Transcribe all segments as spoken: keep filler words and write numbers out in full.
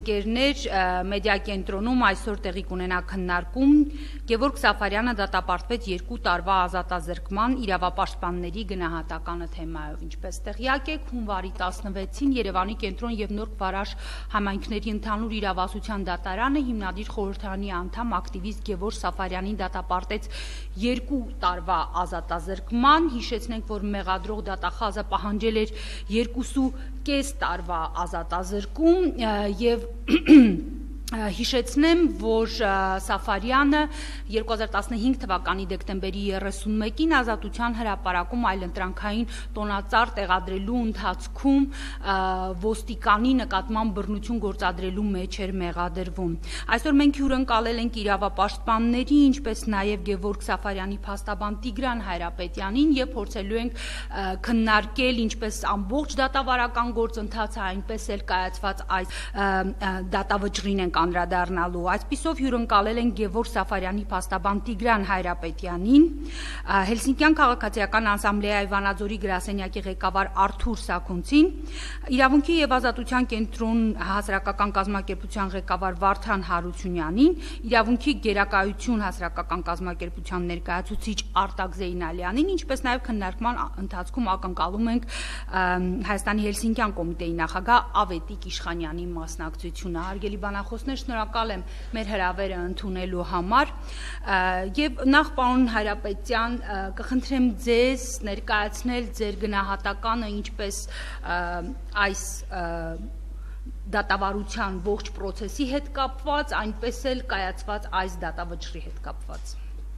ընկերներ, մեդիա կենտրոնում այսօր տեղի կունենա քննարկում Գևորգ Սաֆարյանը դատապարտվեց երկու տարվա ազատազրկման իրավապաշտպանների գնահատականը թեմայով, ինչպես տեղյակ եք, հունվարի տասնվեցին Երևանի կենտրոն եւ Նոր Վարաշ համայնքների ընդհանուր իրավասության դատարանը հիմնադիր խորհրդարանի անդամ ակտիվիստ Գևորգ Սաֆարյանին դատապարտեց երկու տարվա ազատազրկման, հիշեցնենք, որ մեղադրող դատախազը պահանջել էր երկուսու կես տարվա ազատազրկում եւ Հիշեցնեմ, որ Սաֆարյանը երկու հազար տասնհինգ թվականի դեկտեմբերի երեսունմեկին ազատության հրապարակում այլընտրանքային տոնածառ տեղադրելու ընթացքում ոստիկանի նկատմամբ բռնություն գործադրելու մեջ էր մեղադրվում։ Այսօր մենք հյուրընկալել ենք իրավապաշտպանների, ինչպես նաև Գևորգ Սաֆարյանի փաստաբան Տիգրան Հայրապետյանին եւ փորձելու ենք քննարկել ինչպես ամբողջ դատավարական գործընթացը, այնպես էլ կայացված այս դատավճռին ենք անդրադառնալու։ Այսպիսով հյուրընկալել են Գևորգ Սաֆարյանի փաստաբան Տիգրան Հայրապետյանին, Հելսինկյան քաղաքացիական անսամբլեայի Վանաձորի գրասենյակի ղեկավար Արթուր Սաքունցին, Իրավունքի եւ ազատության կենտրոն հասարակական կազմակերպության ղեկավար Վարդան Հարությունյանին, Իրավունքի գերակայություն հասարակական կազմակերպության ներկայացուցիչ Արտակ Զեյնալյանին, ինչպես նաեւ քննարկման ընթացքում ակնկալում ենք Հայաստանի Հելսինկյան կոմիտեի նախագահ Ավետիք Իշխանյանի մասնակցությունը։ Հարգելի բանախոսներ, շնորհակալ եմ մեր հրավերը ընդունելու համար եւ նախ պարոն Հայրապետյան կխնդրեմ ձեզ ներկայացնել ձեր գնահատականը ինչպես այս դատավարության ողջ process-ի հետ կապված, այնպես էլ կայացված այս դատավճռի հետ կապված։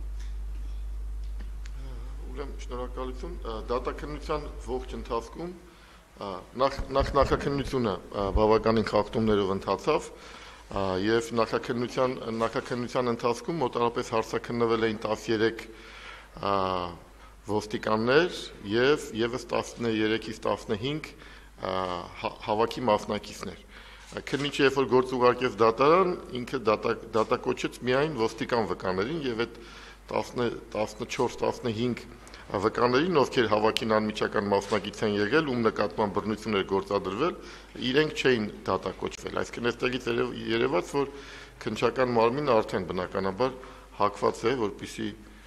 Ուրեմն շնորհակալություն դատաքննության ողջ ընթացքում նախ նախաքննությունը բավականին խախտումներով ընթացավ եւ նախաքննության նախաքննության ընթացքում մոտավորապես հարցաքննվել էին տասներեք ոստիկաններ եւ եւս տասներեքից տասնհինգ հավաքի մասնակիցներ։ Քննիչը երբ որ գործ ուղարկեց դատարան, ինքը դատակոչեց միայն ոստիկան վկաներին եւ այդ տասնչորս տասնհինգ վկաներին, ովքեր հավաքին անմիջական մասնակից են եղել, ում նկատմամբ բռնություն էր գործադրվել, իրենք չէին դատակոչվել։ Այսինքն այստեղից երևաց, որ քննչական մարմինը արդեն բնականաբար հակված է, որպեսզի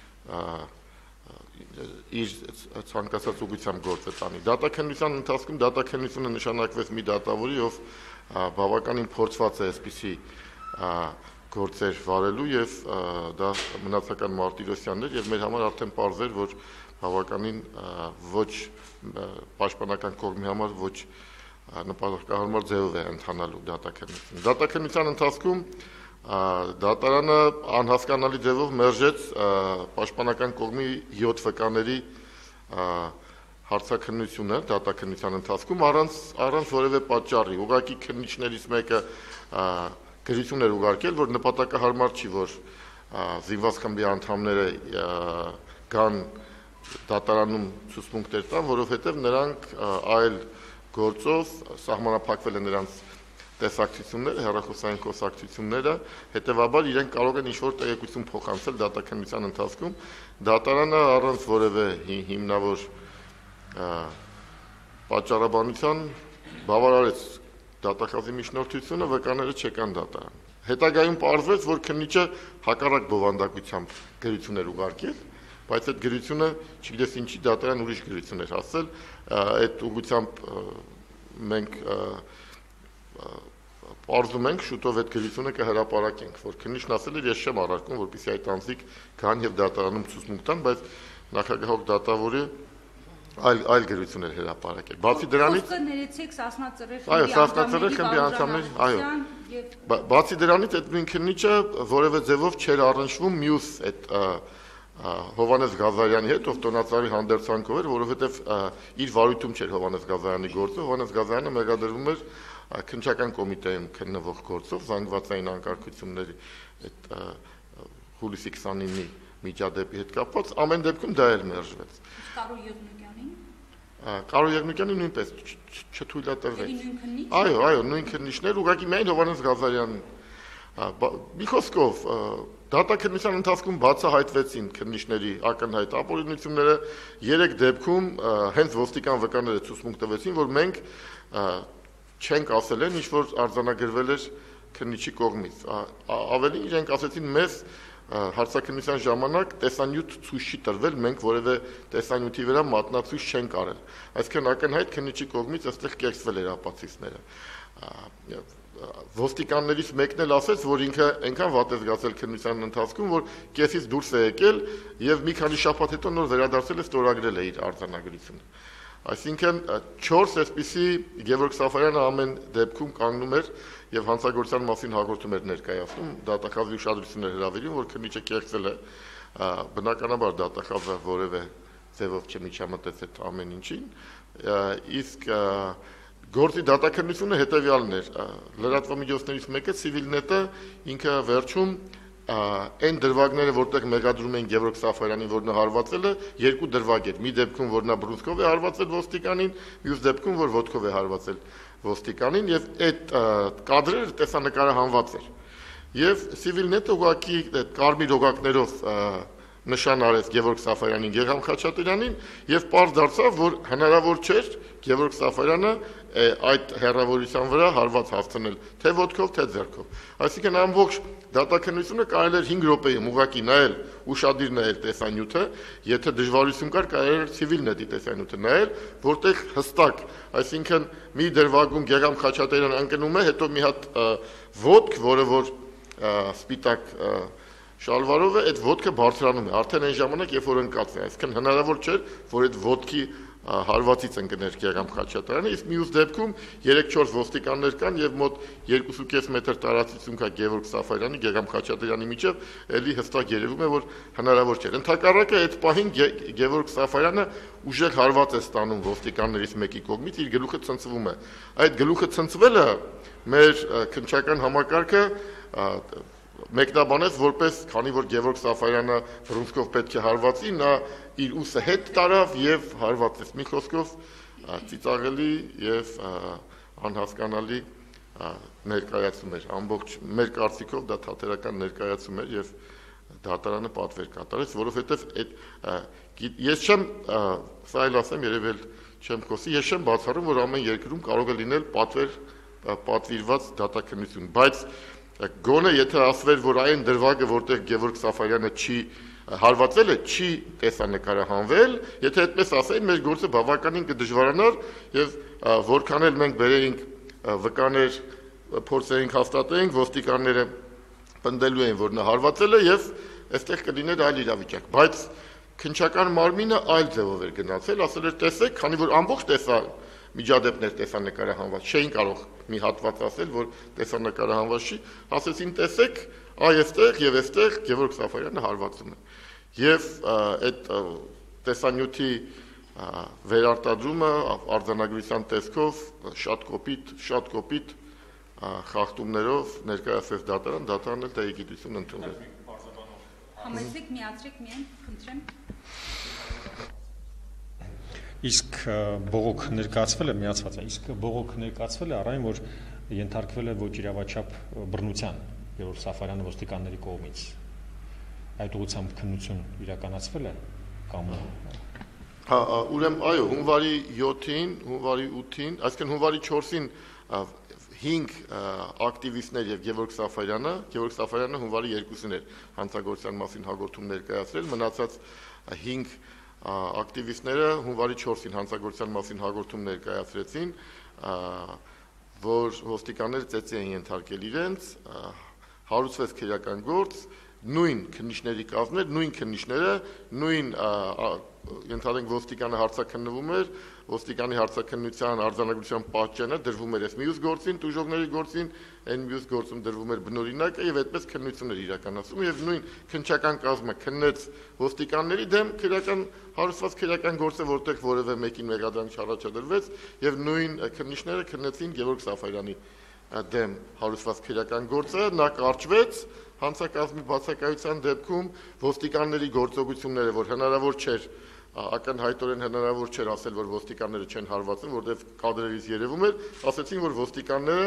իր ցանկացած ուղղությամբ գործ տանի։ Դատաքննության ընթացքում դատաքննությունը նշանակվեց մի դատավորի, ով բավականին փորձված է այսպիսի գործեր վարելու եւ դա մնացական Մարտիրոսյանն էր եւ մեր համար արդեն պարզ էր, որ բավականին ոչ պաշտպանական կողմի համար ոչ նպատակահարմար ձևով է ընթանալու դատաքննությունը։ Դատաքննության ընթացքում դատարանը անհասկանալի ձևով մերժեց պաշտպանական կողմի յոթ վկաների հարցաքննությունը դատաքննության ընթացքում առանց առանց որևէ պատճառի։ Ուղղակի քննիչներից մեկը գրություն էր ուղարկել, որ նպատակահարմար չի, որ զինված խմբի անդամները կան դատարանում ցուցմունքներ տան, որովհետև նրանք այլ գործով սահմանափակվել են նրանց տեսակցությունները, հեռախոսային խոսակցությունները, հետևաբար իրենք կարող են ինչ-որ տեղեկություն փոխանցել դատաքննության ընթացքում։ Դատարանը առանց որևէ հիմնավոր պատճառաբանության բավարարեց դատախազի միջնորդությունը, վկաները չեկան դատարան։ Հետագայում պարզվեց, որ քննիչը հակառակ բովանդակությամբ գրություն էր ուղարկել, բայց այդ գրությունը չգիտես ինչի դատարան ուրիշ գրություն էր ասել, այդ ուղղությամբ մենք պարզում ենք շուտով այդ գրությունը կհրապարակենք, որ քննիչն ասել էր, ես չեմ առարկում, որպեսզի այդ անձիկ գան եւ դատարանում ցուցմունք տան, բայց նախագահող դատավորը այլ այլ գրություն էր հրապարակել։ Բացի դրանից ներեցեք Սասնա-Ծռեր այո, Սասնա-Ծռեր խմբի անդամների, այո։ Բացի դրանից այդ նույն քննիչը որևէ ձևով չէր առնչվում մյուս այդ Հովանես Գազարյանի հետ, ով տոնածառի հանդերձանքով էր, որովհետև իր վարույթում չէր Հովանես Գազարյանի գործը, Հովանես Գազարյանը մեղադրվում էր քննչական կոմիտեում քննվող գործով, զանգվածային անկարգությունների այդ հուլիսի քսանինի միջադեպի հետ կապված, ամեն դեպքում դա էլ մերժվեց։ Կարո Եղնուկյանին Կարո Եղնուկյանին նույնպես չթույլատրվեց։ Այո, այո, նույն քննիչներ, ուղղակի միայն Հովանես Գազարյանն մի խոսքով դատաքննության ընթացքում բացահայտվեցին քննիչների ակնհայտ ապօրինությունները, երեք դեպքում հենց ոստիկան վկաները ցուցմունք տվեցին, որ մենք չենք ասել են, ինչ որ արձանագրվել էր քննիչի կողմից։ Ավելին իրենք ասեցին մեզ հարցաքննության ժամանակ տեսանյութ ցույց չի տրվել, մենք որևէ տեսանյութի վրա մատնացույց չենք արել։ Այսինքն ակնհայտ քննիչի կողմից այստեղ կեղծվել էր ապացույցները։ Ոստիկաններից մեկն էլ ասեց, որ ինքը այնքան վատ է զգացել քննության ընթացքում, որ կեսից դուրս է եկել եւ մի քանի շաբաթ հետո նոր վերադարձել է ստորագրել է իր արձանագրությունը։ Այսինքն չորս այսպիսի Գևորգ Սաֆարյանը ամեն դեպքում կանգնում էր եւ հանցագործության մասին հաղորդում էր ներկայացնում, դատախազի ուշադրություն էր հրավիրում, որ քննիչը կեղծել է, բնականաբար դատախազը որևէ ձևով չմիջամտեց այդ ամեն ինչին, իսկ գործի դատաքննությունը հետևյալն էր, լրատվամիջոցներից մեկը Civilnet-ը ինքը վերջում այն դրվագները, որտեղ մեղադրում են Գևորգ Սաֆարյանին, որ նա հարվածել է, երկու դրվագ էր։ Մի դեպքում, որ նա բռունցքով է հարվածել ոստիկանին, մյուս դեպքում, որ ոտքով է հարվածել ոստիկանին, եւ այդ կադրերը տեսանկարը հանված էր։ Եվ Civilnet-ը ուղղակի այդ կարմիր օղակներով նշան արեց Գևորգ Սաֆարյանին, Գեգամ Խաչատրյանին եւ պարզ դարձավ, որ հնարավոր չէր Գևորգ Սաֆարյանը այդ հերավորության վրա հարված հասցնել, թե ոտքով, թե ձեռքով։ Այսինքն ամբողջ դատաքննությունը կարելի էր հինգ րոպեում ուղղակի նայել, ուշադիր նայել տեսանյութը, եթե դժվարություն կար, կարելի էր Civilnet-ի տեսանյութը նայել, որտեղ հստակ, այսինքն մի դրվագում Գեգամ Խաչատրյանը ընկնում է, հետո մի հատ ոտք, որը որ սպիտակ շալվարով է, այդ ոտքը բարձրանում է, արդեն այն ժամանակ, երբ որ ընկած է, այսինքն հնարավոր չէր, որ այդ ոտքի հարվածից ընկներ Գեգամ Խաչատրյանը, իսկ մյուս դեպքում երեք-չորս ոստիկաններ կան եւ մոտ երկու կես մետր տարածություն կա Գևորգ Սաֆարյանի, Գեգամ Խաչատրյանի միջև, ելի հստակ երևում է, որ հնարավոր չէր։ Ընդհակառակը այդ պահին Գևորգ Սաֆարյանը ուժեղ հարված է ստանում ոստիկաններից մեկի կողմից, իր գլուխը ցնցվում է։ Այդ գլուխը ցնցվելը մեր քննչական համակարգը մեկնաբանեց որպես, քանի որ Գևորգ Սաֆարյանը բռունցքով պետք է հարվածի, նա իր ուսը հետ տարավ եւ հարվածեց։ Մի խոսքով ծիծաղելի եւ անհասկանալի ներկայացում էր։ Ամբողջ մեր կարծիքով դա թատերական ներկայացում էր եւ դատարանը պատվեր կատարեց, որովհետեւ այդ ես չեմ սա էլ ասեմ, երևի չեմ խոսի, ես չեմ բացառում, որ ամեն երկրում կարող է լինել պատվեր պատվիրված դատաքննություն, բայց գոնե եթե ասվեր, որ այն դրվագը, որտեղ Գևորգ Սաֆարյանը չի հարվածել է, չի տեսանկարահանվել, եթե այդպես ասեին, մեր գործը բավականին կդժվարանար եւ որքան էլ մենք բերեինք վկաներ, փորձեինք հաստատեինք, ոստիկանները պնդելու էին, որ նա հարվածել է եւ այստեղ կլիներ այլ իրավիճակ, բայց քննչական մարմինը այլ ձևով էր գնացել, ասել էր տեսեք, քանի որ ամբողջ տեսա միջադեպներ տեսանկարահանված չէին կարող մի հատված ասել, որ տեսանկարահանված չի, ասեցին տեսեք, այ այստեղ եւ այստեղ Գևորգ Սաֆարյանը հարվածում է։ Եվ այդ տեսանյութի վերարտադրումը արձանագրության տեսքով շատ կոպիտ, շատ կոպիտ խախտումներով ներկայացվեց դատարան, դատարանն էլ դա գիտություն ընդունել։ Համեցեք, միացրեք միայն, խնդրեմ։ Իսկ բողոք ներկայացվել է միացված է, իսկ բողոք ներկայացվել է առայն, որ ենթարկվել է ոչ իրավաչափ բռնության Գևորգ Սաֆարյանը ոստիկանների կողմից։ Այդ ուղղությամբ քննություն իրականացվել է կամ Հա, ուրեմն այո, հունվարի յոթին, հունվարի ութին, այսինքն հունվարի չորսին հինգ ակտիվիստներ եւ Գևորգ Սաֆարյանը, Գևորգ Սաֆարյանը հունվարի երկուսին էր հանցագործության մասին հաղորդում ներկայացրել, մնացած հինգ ակտիվիստները հունվարի չորսին հանցագործության մասին հաղորդում ներկայացրեցին, որ ոստիկանները ծեծի են ենթարկել իրենց, հարուցվեց քրեական գործ, նույն քննիչների կազմներ, նույն քննիչները, նույն ենթադրենք ոստիկանը հարցաքննվում էր, ոստիկանի հարցաքննության արձանագրության պատճենը դրվում էր այս մյուս գործին, տուժողների գործին, այն մյուս գործում դրվում էր բնօրինակը եւ այդպես քննություններ իրականացում եւ նույն քննչական կազմը քննեց ոստիկանների դեմ քրեական հարուցված քրեական գործը, որտեղ որևէ մեկին մեղադրանք չառաջադրվեց եւ նույն քննիչները քննեցին Գևորգ Սաֆարյանի դեմ հարուցված քրեական գործը, նա կարճվեց հանցակազմի բացակայության դեպքում ոստիկանների գործողությունները, որ հնարավոր չէր ակնհայտորեն հնարավոր չէր ասել, որ ոստիկանները չեն հարվածում, որտեղ կադրերից երևում էր, ասեցին, որ ոստիկանները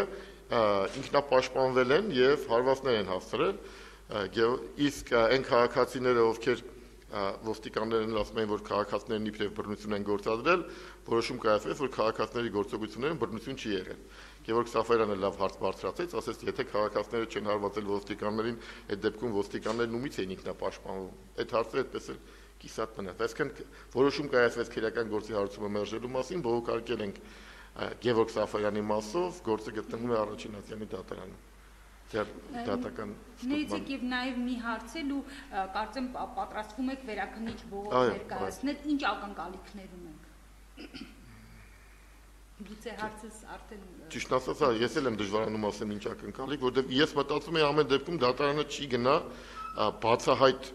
ինքնապաշտպանվել են եւ հարվածներ են հասցրել, իսկ այն քաղաքացիները, ովքեր ոստիկաններն ասում են, որ քաղաքացիներն իբրև բռնություն են գործադրել, որոշում կայացվեց, որ քաղաքացիների գործողություններում բռնություն չի եղել։ Գևորգ Սաֆարյանը լավ հարց բարձրացրեց, ասեց, եթե քաղաքացիները չեն հարվածել ոստիկաններին, այդ դեպքում ոստիկաններն ումից էին ինքնապաշտպանվում։ Այդ հարցը այդպես էլ կիսատ մնաց։ Այսինքն որոշում կայացվեց քրեական գործի հարցումը մերժելու մասին, բողոքարկել ենք Գևորգ Սաֆարյանի մասով, գործը գտնվում է առաջին ատյանի դատարանում։ Դատական Ներեցեք եւ նաեւ մի հարցել ու կարծեմ պատրաստվում եք վերաքննիչ բողոք ներկայացնել, ինչ ակնկալիքներ ունենք։ Գուցե հարցս արդեն Ճիշտ ասած, ես էլ եմ դժվարանում ասեմ ինչ ակնկալիք, որովհետեւ ես մտածում եմ ամեն դեպքում դատարանը չի գնա բացահայտ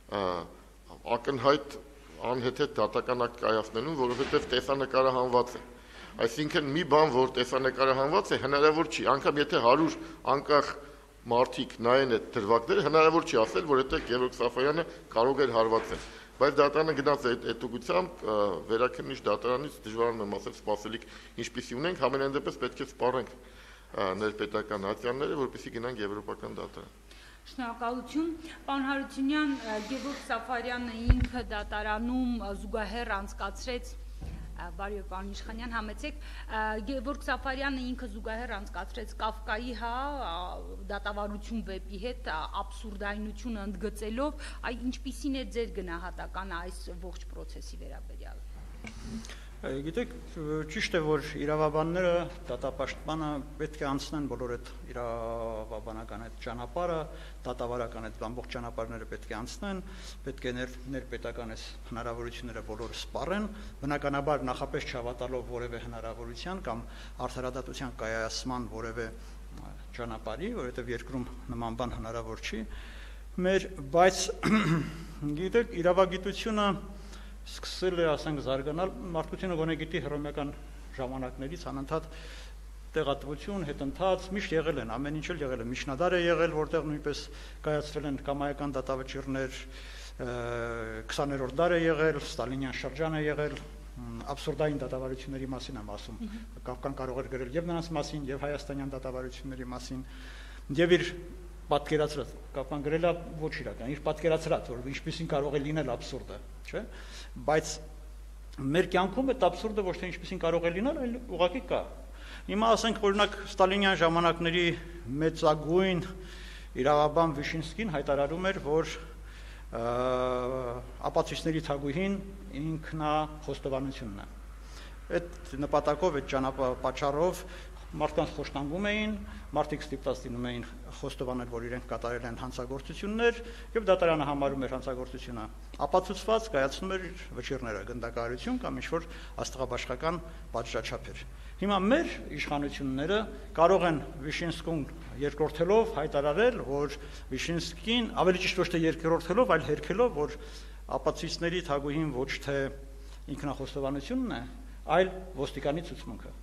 ակնհայտ անհեթեթ դատական ակտ կայացնելու, որովհետեւ տեսանկարը հանված է։ Այսինքն մի բան, որ տեսանկարը հանված է, հնարավոր չի, անգամ եթե հարյուր անկախ մարդիկ նայեն այդ դրվագները, հնարավոր չի ասել, որ այդտեղ Գևորգ Սաֆարյանը կարող էր հարվածել։ Բայց դատարանը գնաց այդ հետուգությամբ վերաքննիչ դատարանից դժվարանում եմ ասել սպասելիք ինչպիսի ունենք, համենայն դեպս պետք է սպառենք ներպետական ատյանները, որպեսզի գնանք եվրոպական դատարան։ Շնորհակալություն, պարոն Հարությունյան, Գևորգ Սաֆարյանը ինքը դատարանում զուգահեռ անցկացրեց Բարի օր, պարոն Իշխանյան, համեցեք, Գևորգ Սաֆարյանը ինքը զուգահեռ անցկացրեց Կաֆկայի հա դատավարություն վեպի հետ աբսուրդայնությունը ընդգծելով, այ ինչպիսին է ձեր գնահատականը այս ողջ process-ի վերաբերյալ։ Գիտեք, ճիշտ է, որ իրավաբանները դատապաշտպանը պետք է անցնեն բոլոր այդ իրավաբանական այդ ճանապարհը, դատավարական այդ ամբողջ ճանապարհները պետք է անցնեն, պետք է ներպետական այս հնարավորությունները բոլորը սպառեն, բնականաբար նախապես չհավատալով որևէ հնարավորության կամ արդարադատության կայացման որևէ ճանապարհի, որովհետև երկրում նման բան հնարավոր չի, մեր բայց գիտեք, իրավագիտությունը սկսել է, ասենք, զարգանալ, մարդկությունը գոնե գիտի հռոմեական ժամանակներից անընդհատ տեղատվություն, հետընթաց, միշտ եղել են, ամեն ինչ էլ եղել է, միջնադար է եղել, որտեղ նույնպես կայացվել են կամայական դատավճիռներ, քսաներորդ դար է եղել, ստալինյան շրջան է եղել, աբսուրդային դատավարությունների մասին եմ ասում, Կավկան կարող էր գրել եւ նրանց մասին, եւ հայաստանյան դատավարությունների մասին, եւ իր պատկերացրած, Կապան գրել է ոչ իրական, իր պատկերացրած, որ ինչպեսին կարող է լինել աբսուրդը, չէ՞, բայց մեր կյանքում այդ աբսուրդը ոչ թե ինչպեսին կարող է լինել, այլ ուղղակի կա։ Հիմա ասենք օրինակ Ստալինյան ժամանակների մեծագույն իրավաբան Վիշինսկին հայտարարում էր, որ ապացույցների թագուհին ինքնախոստովանությունն է։ Այդ նպատակով, այդ ճանապարհով մարդկանց խոշտանգում էին, մարդիկ ստիպված լինում էին խոստովանել, որ իրենք կատարել են հանցագործություններ, եւ դատարանը համարում էր հանցագործությունը ապացուցված, կայացնում էր վճիռները, գնդակահարություն կամ ինչ-որ աստղաբաշխական պատժաչափեր։ Հիմա մեր իշխանությունները կարող են Վիշինսկուն երկրորդելով հայտարարել, որ Վիշինսկին, ավելի ճիշտ ոչ թե երկրորդելով, այլ հերքելով, որ ապացույցների թագուհին ոչ թե ինքնախոստովանությունն է, այլ ոստիկանի ցուցմունքը։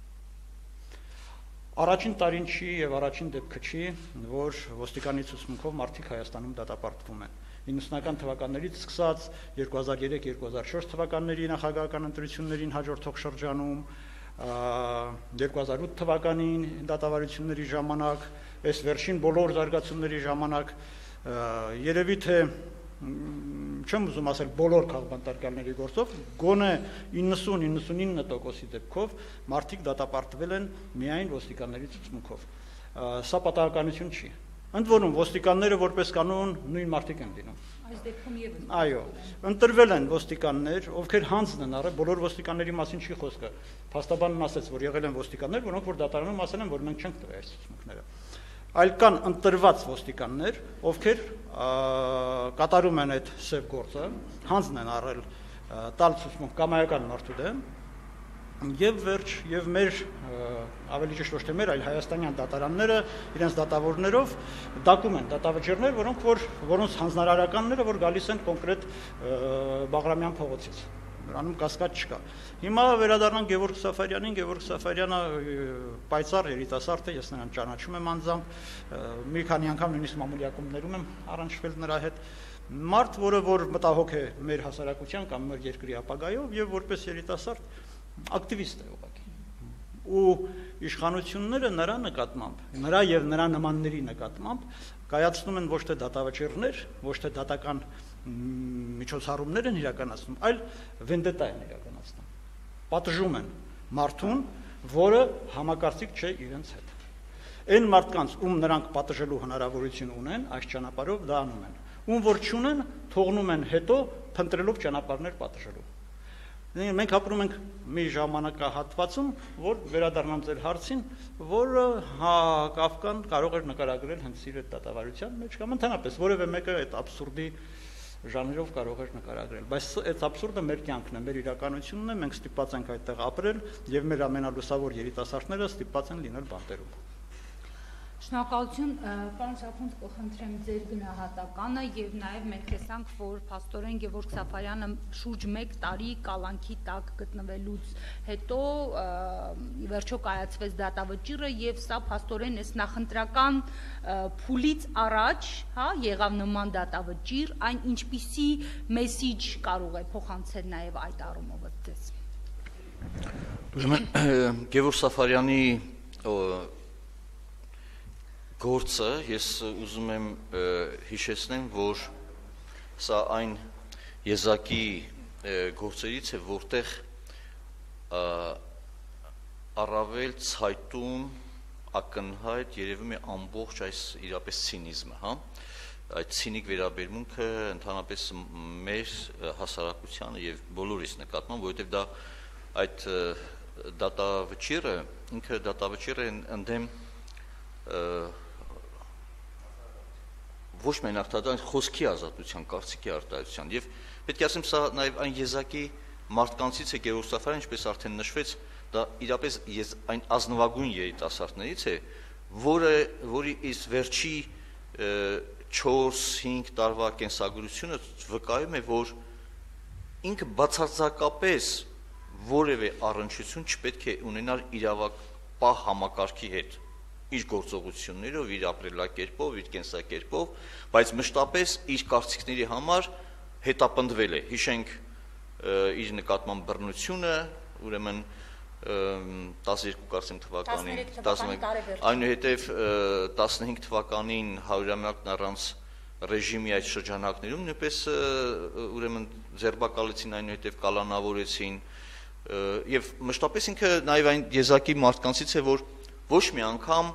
Առաջին տարին չի եւ առաջին դեպքը չի, որ ոստիկանի ցուցմունքով մարդիկ Հայաստանում դատապարտվում են։ իննսունական թվականներից սկսած երկու հազար երեք երկու հազար չորս թվականների նախագահական ընտրություններին հաջորդող շրջանում, երկու հազար ութ թվականին դատավարությունների ժամանակ, այս վերջին բոլոր զարգացումների ժամանակ, երևի թե չեմ ուզում ասել բոլոր քաղբանտարկյալների գործով, գոնե իննսուն իննսունինը տոկոսի դեպքով մարդիկ դատապարտվել են միայն ոստիկանների ցուցմունքով։ Սա պատահականություն չի։ Ընդ որում ոստիկանները որպես կանոն նույն մարդիկ են լինում։ Այս դեպքում եւս։ Այո, ընտրվել են ոստիկաններ, ովքեր հանձն են առել, բոլոր ոստիկանների մասին չի խոսքը։ Փաստաբանն ասաց, որ եղել են ոստիկաններ, որոնք որ դատարանում ասել են, որ մենք չենք տվել այս ցուցմունքները։ Այլ կան ընտրված ոստիկաններ, ովքեր կատարում են այդ սև գործը, հանձն են առել տալ ցուցմունք կամայական մարդու դեմ, եւ վերջ եւ մեր ավելի ճիշտ ոչ թե մեր, այլ հայաստանյան դատարանները իրենց դատավորներով դակում են դատավճիռներ, որոնք որ որոնց հանձնարարականները որ գալիս են կոնկրետ Բաղրամյան փողոցից։ Նրանում կասկած չկա։ Հիմա վերադառնանք Գևորգ Սաֆարյանին, Գևորգ Սաֆարյանը պայծառ երիտասարդ է, ես նրան ճանաչում եմ անձամբ, մի քանի անգամ նույնիսկ մամուլի ակումբներում եմ առնչվել նրա հետ։ Մարդ, որը որ մտահոգ է մեր հասարակության կամ մեր երկրի ապագայով եւ որպես երիտասարդ ակտիվիստ է ուղղակի։ ու իշխանությունները նրա նկատմամբ, նրա եւ նրա նմանների նկատմամբ կայացնում են ոչ թե դատավճիռներ, ոչ թե դատական միջոցառումներ են իրականացնում, այլ վենդետա են իրականացնում։ Պատժում են մարդուն, որը համակարծիք չէ իրենց հետ։ Այն մարդկանց, ում նրանք պատժելու հնարավորություն ունեն, այս ճանապարհով դա անում են։ Ում որ չունեն, թողնում են հետո փնտրելով ճանապարհներ պատժելու։ Մենք ապրում ենք մի ժամանակահատվածում, որ վերադառնամ ձեր հարցին, որը Կաֆկան կարող էր նկարագրել հենց իր դատավարության մեջ կամ ընդհանրապես որևէ մեկը այդ աբսուրդի ժանրով կարող էր նկարագրել, բայց այդ աբսուրդը մեր կյանքն է, մեր իրականությունն է, մենք ստիպված ենք այդտեղ ապրել եւ մեր ամենալուսավոր երիտասարդները ստիպված են լինել բանտերում։ Շնորհակալություն, պարոն Շապունց, կխնդրեմ ձեր գնահատականը եւ նաեւ մենք տեսանք, որ փաստորեն Գևորգ Սաֆարյանը շուրջ մեկ տարի կալանքի տակ գտնվելուց հետո ի վերջո կայացվեց դատավճիռը եւ սա փաստորեն էս նախընտրական փուլից առաջ, հա, եղավ նման դատավճիռ, այն ինչպիսի մեսիջ կարող է փոխանցել նաեւ այդ առումով ձեզ։ Ուրեմն Գևորգ Սաֆարյանի գործը ես ուզում եմ հիշեցնեմ, որ սա այն եզակի գործերից է, որտեղ առավել ցայտուն ակնհայտ երևում է ամբողջ այս իրապես ցինիզմը, հա, այդ ցինիկ վերաբերմունքը ընդհանրապես մեր հասարակությանը եւ բոլորիս նկատմամբ, որովհետեւ դա այդ դատավճիռը, ինքը դատավճիռը ընդդեմ ոչ միայն արտադրության, խոսքի ազատության, կարծիքի արտահայտության եւ պետք է ասեմ, սա նաեւ այն եզակի մարդկանցից է Գևորգ Սաֆարյանը, ինչպես արդեն նշվեց, դա իրապես այն ազնվագույն երիտասարդներից է, որը որի իս վերջի չորս-հինգ տարվա կենսագրությունը վկայում է, որ ինքը բացարձակապես որևէ առնչություն չպետք է ունենալ իրավապահ համակարգի հետ, իր գործողություններով, իր ապրելակերպով, իր կենսակերպով, բայց մշտապես իր կարծիքների համար հետապնդվել է։ Հիշենք իր նկատմամբ բռնությունը, ուրեմն տասներկու կարծեմ թվականին, այնուհետև տասնհինգ թվականին հարյուրամյակն առանց ռեժիմի այդ շրջանակներում նույնպես ուրեմն ձերբակալեցին, այնուհետև կալանավորեցին եւ մշտապես ինքը նաեւ այն եզակի մարդկանցից է, որ ոչ մի անգամ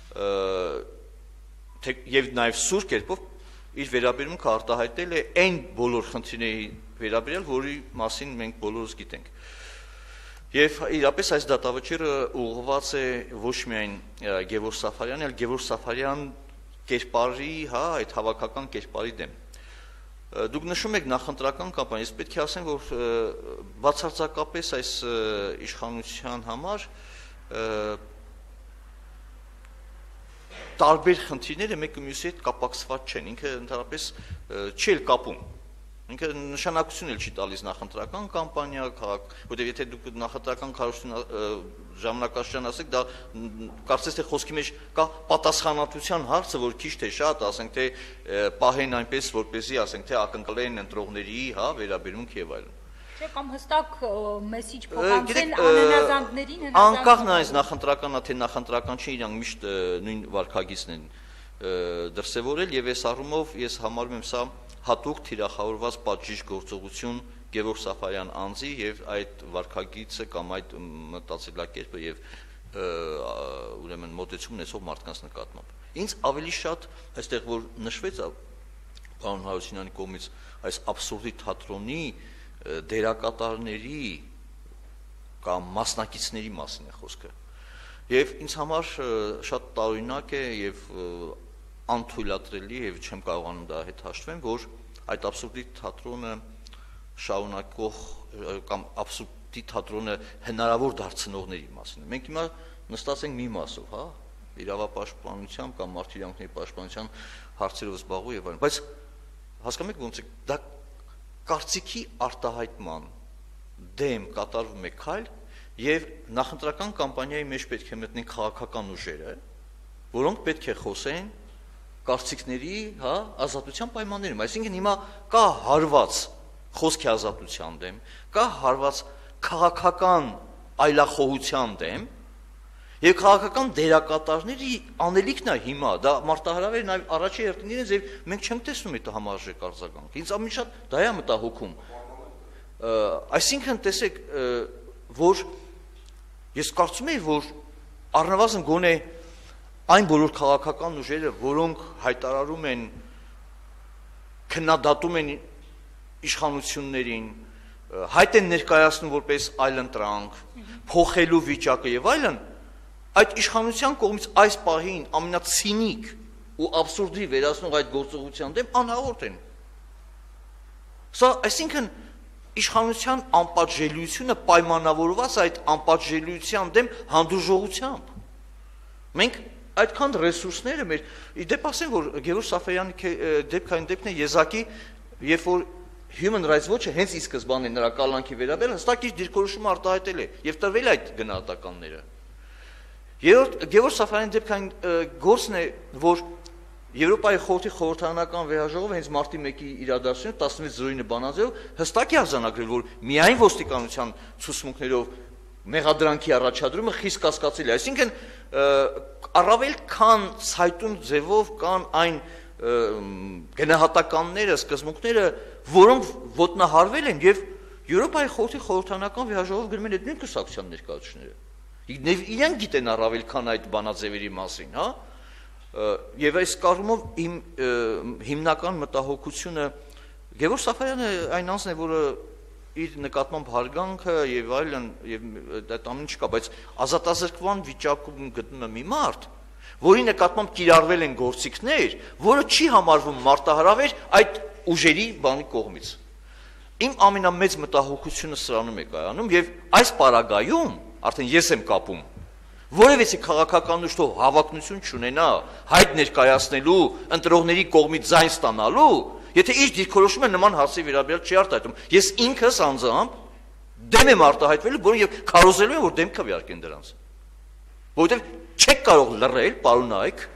եւ նաեւ սուր կերպով իր վերաբերմունքը արտահայտել է այն բոլոր խնդիրների վերաբերյալ, որի մասին մենք բոլորս գիտենք։ Եվ իրապես այս դատավճիռը ուղղված է ոչ միայն Գևորգ Սաֆարյանի, այլ Գևորգ Սաֆարյան կերպարի, հա, այդ հավաքական կերպարի դեմ։ Դուք նշում եք նախընտրական կամպանիա, ես պետք է ասեմ, որ բացարձակապես այս իշխանության համար տարբեր խնդիրները մեկը մյուսի հետ կապակցված չեն, ինքը ընդհանրապես չի էլ կապում, ինքը նշանակություն էլ չի տալիս նախընտրական կամպանիա, որտեղ եթե դուք նախընտրական ժամանակաշրջան ասեք, դա կարծես թե խոսքի մեջ կա պատասխանատվության հարցը, որ քիչ թե շատ, ասենք թե պահեն այնպես, որպեսզի ասենք թե ակնկալեն ընտրողների, հա, վերաբերմունք եւ այլն։ Չէ, կամ հստակ մեսիջ փոխանցեն անհնազանդներին, անկախ նայած նախընտրականա թե նախընտրական չի, իրանք միշտ նույն վարքագիծն են դրսևորել եւ այս առումով ես համարում եմ սա հատուկ թիրախավորված պատժիչ գործողություն Գևորգ Սաֆարյան անձի եւ այդ վարքագիծը կամ այդ մտածելակերպը եւ ուրեմն մոտեցումն ունեցող մարդկանց նկատմամբ։ Ինձ ավելի շատ այստեղ որ նշվեց պարոն Հարությունյանի կողմից այս աբսուրդի թատրոնի դերակատարների կամ մասնակիցների մասին է խոսքը։ Եվ ինձ համար շատ տարօրինակ է եւ անթույլատրելի եւ չեմ կարողանում դա հետ հաշտվեմ, որ այդ աբսուրդի թատրոնը շարունակող կամ աբսուրդի թատրոնը հնարավոր դարձնողների մասին է։ Մենք հիմա նստած ենք մի մասով, հա, իրավապաշտպանությամբ կամ մարդու պաշտպանության հարցերով զբաղվող եւ այլն, բայց հասկանում եք ոնց է դա կարծիքի արտահայտման դեմ կատարվում է քայլ եւ նախընտրական կամպանիայի մեջ պետք է մտնեն քաղաքական ուժերը, որոնք պետք է խոսեն կարծիքների, հա, ազատության պայմաններում, այսինքն հիմա կա հարված խոսքի ազատության դեմ, կա հարված քաղաքական այլախոհության դեմ, Եվ քաղաքական դերակատարների անելիքն է հիմա, դա մարտահրավերն է առաջի հերթին իրենց եւ մենք չենք տեսնում այդ համարժեք արձագանք։ Ինձ ամեն շատ դա է մտահոգում։ Այսինքն տեսեք, որ ես կարծում եմ, որ առնվազն գոնե այն բոլոր քաղաքական ուժերը, որոնք հայտարարում են, քննադատում են իշխանություններին, հայտ են ներկայացնում որպես այլընտրանք, փոխելու վիճակը եւ այլն, այդ իշխանության կողմից այս պահին ամենացինիկ ու աբսուրդի վերացնող այդ գործողության դեմ անհաղորդ են։ Սա այսինքն իշխանության անպատժելիությունը պայմանավորված այդ անպատժելիության դեմ հանդուրժողությամբ։ Մենք այդքան ռեսուրսները մեր իդեպ ասեմ, որ Գևորգ Սաֆարյանի դեպքային դեպքն է եզակի, երբ որ Human Rights Watch-ը հենց ի սկզբանե նրա կալանքի վերաբերյալ հստակ իր դիրքորոշումը արտահայտել է եւ տրվել այդ գնահատականները։ Երրորդ Գևորգ Սաֆարյանի դեպքային գործն է, որ Եվրոպայի խորհրդի խորհրդարանական վեհաժողովը հենց մարտի մեկի իրադարձությունը տասնվեց զրոյինը բանաձեւ հստակ է արձանագրել, որ միայն ոստիկանության ցուցմունքներով մեղադրանքի առաջադրումը խիստ կասկածելի է, այսինքն առավել քան ցայտուն ձևով կան այն գնահատականները, սկզբունքները, որոնք ոտնահարվել են եւ Եվրոպայի խորհրդի խորհրդարանական վեհաժողովը գրում են այդ նույն կուսակցության ներկայացուցիչները։ Իրենք գիտեն առավել քան այդ բանաձևերի մասին, հա։ Եվ այս կառումով իմ հիմնական մտահոգությունը Գևորգ Սաֆարյանը այն անձն է, որը իր նկատմամբ հարգանքը եւ այլն եւ այդ ամեն ինչ կա, բայց ազատազրկման վիճակում գտնում եմ մի մարդ, որի նկատմամբ կիրառվել են գործիքներ, որը չի համարվում մարտահրավեր այդ ուժերի բանի կողմից։ Իմ ամենամեծ մտահոգությունը սրանում է կայանում եւ այս պարագայում արդեն ես եմ կապում որևէ քաղաքական ուժ թող հավակնություն չունենա հայտ ներկայացնելու, ընտրողների կողմից ձայն ստանալու, եթե իր դիրքորոշումը նման հարցի վերաբերյալ չի արտահայտում։ Ես ինքս անձամբ դեմ եմ արտահայտվելու, որը եւ քարոզելու եմ, որ դեմ քվեարկեն դրանց։ Որովհետեւ չեք կարող լռել, պարոնայք,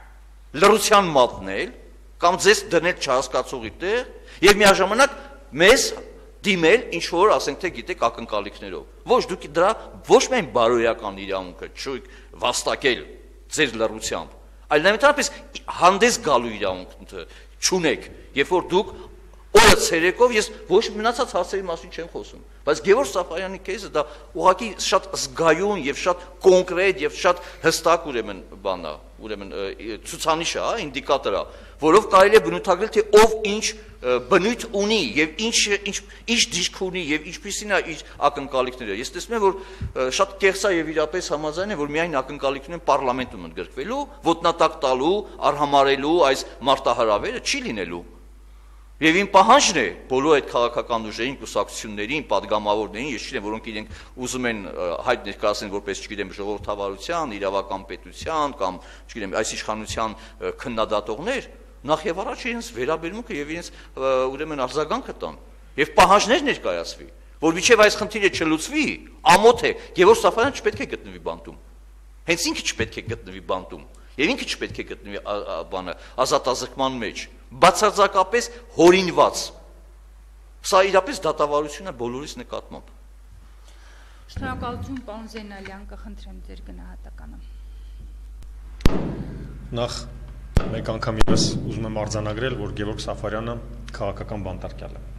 լռության մատնել կամ ձեզ դնել չհասկացողի տեղ եւ միաժամանակ մեզ դիմել ինչ որ ասենք թե գիտեք ակնկալիքներով։ Ոչ դուք դրա ոչ միայն բարոյական իրավունքը չուք վաստակել ձեր լռությամբ, այլ նաեւ ընդհանրապես հանդես գալու իրավունքը չունեք, երբ որ դուք օրը ցերեկով ես ոչ մնացած հարցերի մասին չեմ խոսում, բայց Գևորգ Սաֆարյանի кейսը դա ուղղակի շատ զգայուն եւ շատ կոնկրետ եւ շատ հստակ ուրեմն բան է, ուրեմն ցուցանիշ է, ինդիկատոր է, որով կարելի է բնութագրել թե ով ինչ բնույթ ունի եւ ինչ ինչ ինչ դիրք ունի եւ ինչպիսին է իր ակնկալիքները։ Ես տեսնում եմ, որ շատ կեղծ է եւ իրապես համաձայն եմ, որ միայն ակնկալիքներն պարլամենտում ընդգրկվելու, ոտնատակ տալու, արհամարելու այս մարտահրավերը չի լինելու։ Եվ իմ պահանջն է բոլոր այդ քաղաքական ուժերին, կուսակցություններին, падգամավորներին, ես չգիտեմ, որոնք իրենք ուզում են հայտ ներկայացնել որպես, չգիտեմ, ժողովրդավարության, իրավական պետության կամ, չգիտեմ, այս իշխանության քննադատողներ, նախ եւ առաջ իրենց վերաբերմունքը եւ իրենց ուրեմն արձագանքը տան եւ պահանջներ ներկայացվի, որ մինչեւ այս խնդիրը չլուծվի, ամոթ է, Գևորգ Սաֆարյանը չպետք է գտնվի բանտում։ Հենց ինքը չպետք է գտնվի բանտում եւ ինքը չպետք է գտնվի բանը ազատազրկման մեջ, բացարձակապես հորինված։ Սա իրապես դատավարություն է բոլորիս նկատմամբ։ Շնորհակալություն, պարոն Զեյնալյան, կխնդրեմ ձեր գնահատականը։ Նախ մեկ անգամ ևս ուզում եմ արձանագրել, որ Գևորգ Սաֆարյանը քաղաքական բանտարկյալ է։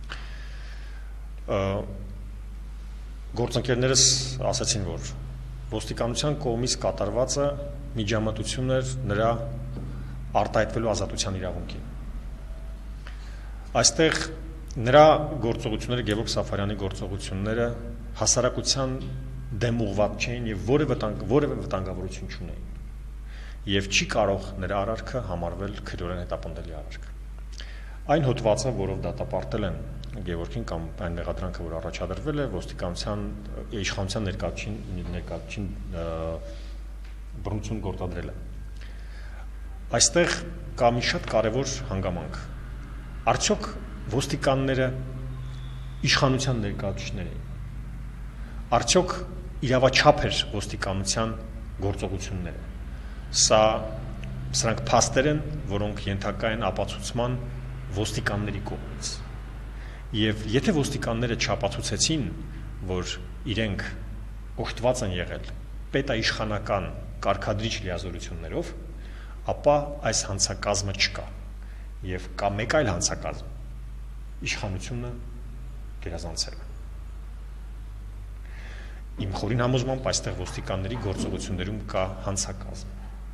Գործընկերներս ասացին, որ ոստիկանության կողմից կատարվածը միջամտություն էր նրա արտահայտվելու ազատության իրավունքին։ Այստեղ նրա գործողությունները, Գևորգ Սաֆարյանի գործողությունները հասարակության դեմ ուղղված չէին եւ որևէ որևէ վտանգավորություն չունեին։ Եվ չի կարող նրա արարքը համարվել քրեորեն հետապնդելի արարք։ Այն հոդվածը, որով դատապարտել են Գևորգին կամ այն մեղադրանքը, որ առաջադրվել է, ոստիկանության իշխանության ներկայացին ներկայացին բռնություն գործադրել է։ Այստեղ կա մի շատ կարևոր հանգամանք։ Արդյոք ոստիկանները իշխանության ներկայացուցիչներ էին։ Արդյոք իրավաչափ էր ոստիկանության գործողությունները։ Սա սրանք փաստեր են, որոնք ենթակա են ապացուցման ոստիկանների կողմից։ Եվ եթե ոստիկանները չապացուցեցին, որ իրենք օժտված են եղել պետաիշխանական կարգադրիչ լիազորություններով, ապա այս հանցակազմը չկա եւ կա մեկ այլ հանցակազմ իշխանությունը գերազանցել է։ Իմ խորին համոզմամբ այստեղ ոստիկանների գործողություններում կա հանցակազմ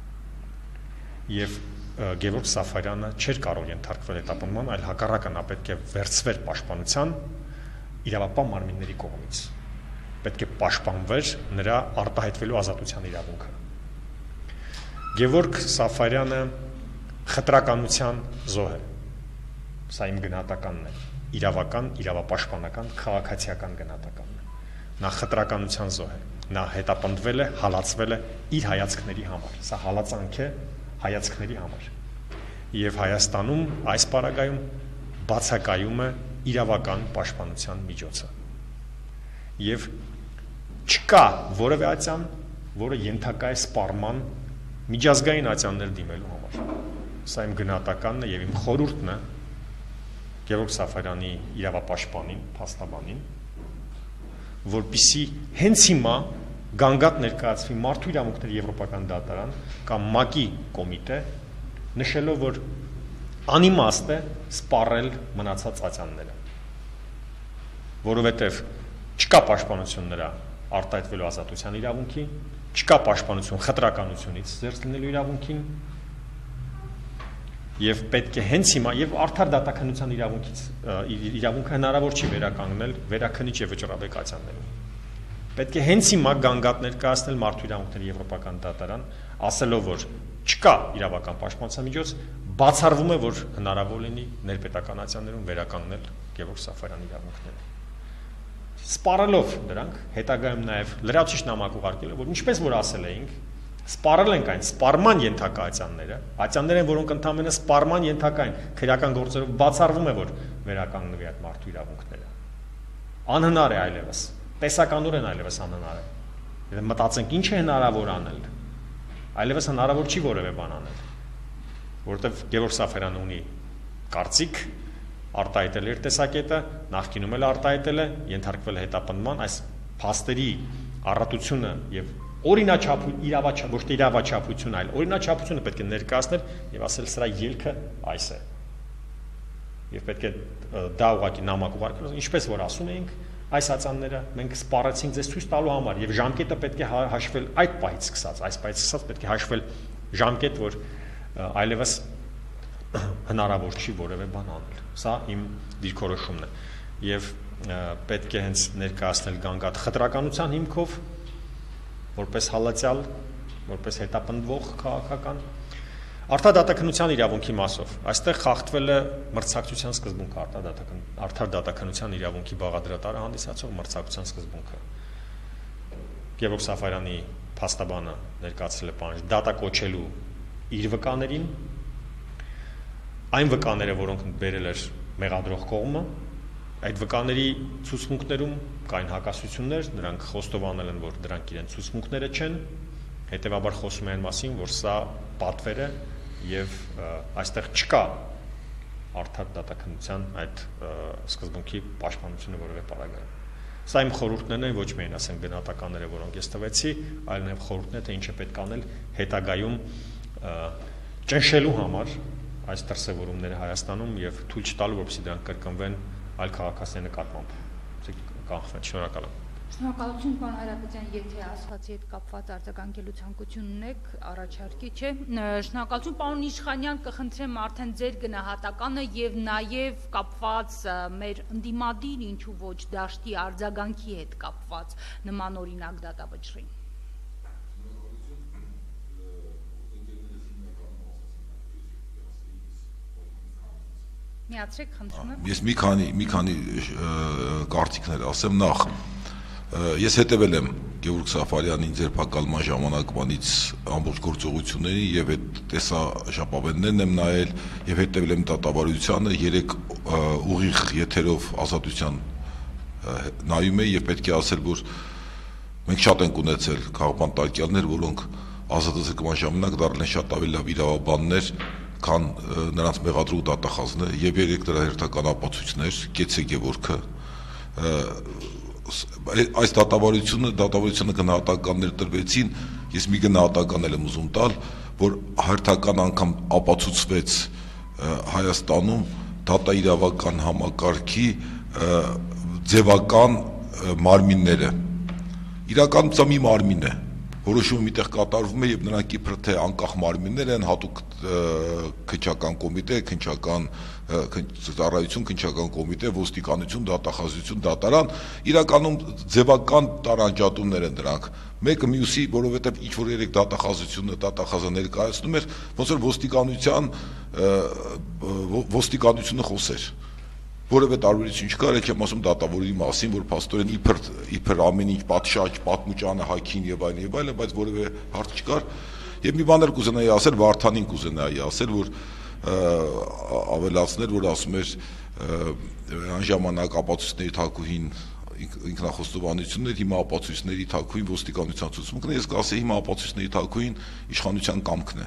եւ Գևորգ Սաֆարյանը չէր կարող ենթարկվել հետապնդման, այլ հակառակը նա պետք է վերցվեր պաշտպանության իրավապահ մարմինների կողմից, պետք է պաշտպանվեր նրա արտահայտվելու ազատության իրավունքը։ Գևորգ Սաֆարյանը խտրականության զոհ է, սա իմ գնահատականն է, իրավական, իրավապաշտպանական, քաղաքացիական գնահատականն է։ Նա խտրականության զոհ է, նա հետապնդվել է, հալածվել է իր հայացքների համար, սա հալածանք է հայացքների համար։ Եվ Հայաստանում այս պարագայում բացակայում է իրավական պաշտպանության միջոցը։ Եվ չկա որևէ ատյան, որը ենթակա է սպառման միջազգային ատյաններ դիմելու համար։ Սա իմ գնահատականն է եւ իմ խորհուրդն է Գևորգ Սաֆարյանի իրավապաշտպանին, փաստաբանին, որպիսի հենց հիմա գանգատ ներկայացվի մարդու իրավունքների եվրոպական դատարան կամ ՄԱԿ-ի կոմիտե, նշելով, որ անիմաստ է սպառել մնացած ատյանները, որովհետև չկա պաշտպանություն նրա արտահայտվելու ազատության իրավունքի, չկա պաշտպանություն խտրականությունից զերծ լինելու իրավունքին, եւ պետք է հենց հիմա եւ արդար դատաքննության իրավունքից իրավունքը հնարավոր չի վերականգնել վերաքննիչ եւ վճռաբեկ ատյաններում։ Պետք է հենց հիմա գանգատ ներկայացնել մարդու իրավունքների եվրոպական դատարան, ասելով, որ չկա իրավական պաշտպանության միջոց, բացառվում է, որ հնարավոր լինի ներպետական ատյաններում վերականգնել Գևորգ Սաֆարյանի իրավունքները։ Սպառելով դրանք, հետագայում նաև լրացուցիչ նամակ ուղարկելով, որ ինչպես որ ասել էինք, սպառել ենք այն սպառման ենթակա ատյանները, ատյաններ են, որոնք ընդհանրապես սպառման ենթակա են, քրեական գործերով բացառվում է, որ վերականգնվի այդ մարդու իրավունքները։ Անհնար է այլևս, տեսականորեն այլևս անհնար է։ Եթե մտածենք ինչ է հնարավոր անել, այլևս հնարավոր չի որևէ բան անել, որովհետև Գևորգ Սաֆարյանը ունի կարծիք, արտահայտել իր տեսակետը, նախկինում էլ արտահայտել է, ենթարկվել է հետապնդման, այս փաստերի առատությունը եւ օրինաչափություն, իրավաչափ, ոչ թե իրավաչափություն, այլ օրինաչափությունը պետք է ներկայացնել եւ ասել սրա ելքը այս է։ Եվ պետք է դա ուղղակի նամակ ուղարկել, ինչպես որ ասում էինք, այս ատյանները մենք սպառեցինք ձեզ ցույց տալու համար եւ ժամկետը պետք է հաշվել այդ պայից սկսած, այս պայից սկսած պետք է հաշվել ժամկետ, որ այլևս հնարավոր չի որևէ բան անել։ Սա իմ դիրքորոշումն է եւ պետք է հենց ներկայացնել գանգատ խտրականության հիմքով, որպես հալածյալ, որպես հետապնդվող քաղաքական, արտադատաքննության իրավունքի մասով։ Այստեղ խախտվել է մրցակցության սկզբունքը, արդար դատաքննության իրավունքի բաղադրատարը հանդիսացող մրցակցության սկզբունքը։ Գևորգ Սաֆարյանի փաստաբանը ներկայացրել է պահանջ դատակոչելու իր վկաներին, այն վկաները, որոնք բերել էր մեղադրող կողմը, այդ վկաների ցուցմունքներում կային հակասություններ, նրանք խոստովանել են, որ դրանք իրենց ցուցմունքները չեն, հետևաբար խոսում են մասին, որ սա պատվեր է եւ այստեղ չկա արդար դատաքննության այդ սկզբունքի պաշտպանությունը որևէ պարագայում։ Սա իմ խորհուրդներն են, ոչ միայն ասենք գնահատականները, որոնք ես տվեցի, այլ նաեւ խորհուրդներ, թե ինչ է պետք անել հետագայում ճնշելու համար այս դրսևորումները Հայաստանում եւ թույլ չտալու, որպեսզի դրանք կրկնվեն այլ քաղաքացիների նկատմամբ։ Կանխվեն, շնորհակալ եմ։ Շնորհակալություն, պարոն Հայրապետյան, եթե ասվածի հետ կապված արձագանքելու ցանկություն ունեք, առաջարկի չէ։ Շնորհակալություն, պարոն Իշխանյան, կխնդրեմ արդեն ձեր գնահատականը եւ նաեւ կապված մեր ընդդիմադիր, ինչու ոչ դաշտի արձագանքի հետ կապված նման օրինակ դատավճռին։ Միացրեք, խնդրում եմ։ Ես մի քանի մի քանի կարծիքներ ասեմ, նախ ես հետևել եմ Գևորգ Սաֆարյանին ձերբակալման ժամանակվանից ամբողջ գործողությունների եւ այդ տեսաժապավեններն եմ նայել եւ հետևել եմ դատավարությանը, երեք ուղիղ եթերով ազատության նայում եմ եւ պետք է ասել, որ մենք շատ ենք ունեցել քաղաքական տարկյալներ, որոնք ազատազրկման ժամանակ դարձել են շատ ավելի լավ իրավաբաններ, քան նրանց մեղադրող դատախազները եւ երեք դրա հերթական ապացույցներ, Գեցե Գևորգը այս դատավարությունը դատավարությունը գնահատականներ տրվեցին, ես մի գնահատական եմ ուզում տալ, որ հերթական անգամ ապացուցվեց Հայաստանում դատաիրավական համակարգի ձևական մարմինները։ Իրականում սա մի մարմին է, որոշումը միտեղ կատարվում է եւ նրանք իբր թե անկախ մարմիններ են, հատուկ քննչական կոմիտե, քննչական ծառայություն, քննչական կոմիտե, ոստիկանություն, դատախազություն, դատարան, իրականում ձևական տարանջատումներ են դրանք։ Մեկը մյուսի, որովհետեւ ինչ որ երեք դատախազությունը դատախազը ներկայացնում էր, ոնց որ ոստիկանության ոստիկանությունը խոսեր։ Որևէ տարբերություն չկար, եք եմ ասում դատավորի մասին, որ փաստորեն իբր իբր ամեն ինչ պատշաճ, պատմուճանը հակին եւ այլն եւ այլն, բայց որևէ հարց չկար։ Եվ մի բան էլ կուզենայի ասել, Վարդանին կուզենայի ասել, որ ավելացնել, որ ասում էր այն ժամանակ ապացույցների թակուհին ինքնախոստովանություններ, հիմա ապացույցների թակուհին ոստիկանության ցուցմունքն է, ես կասեի հիմա ապացույցների թակուհին իշխանության կամքն է։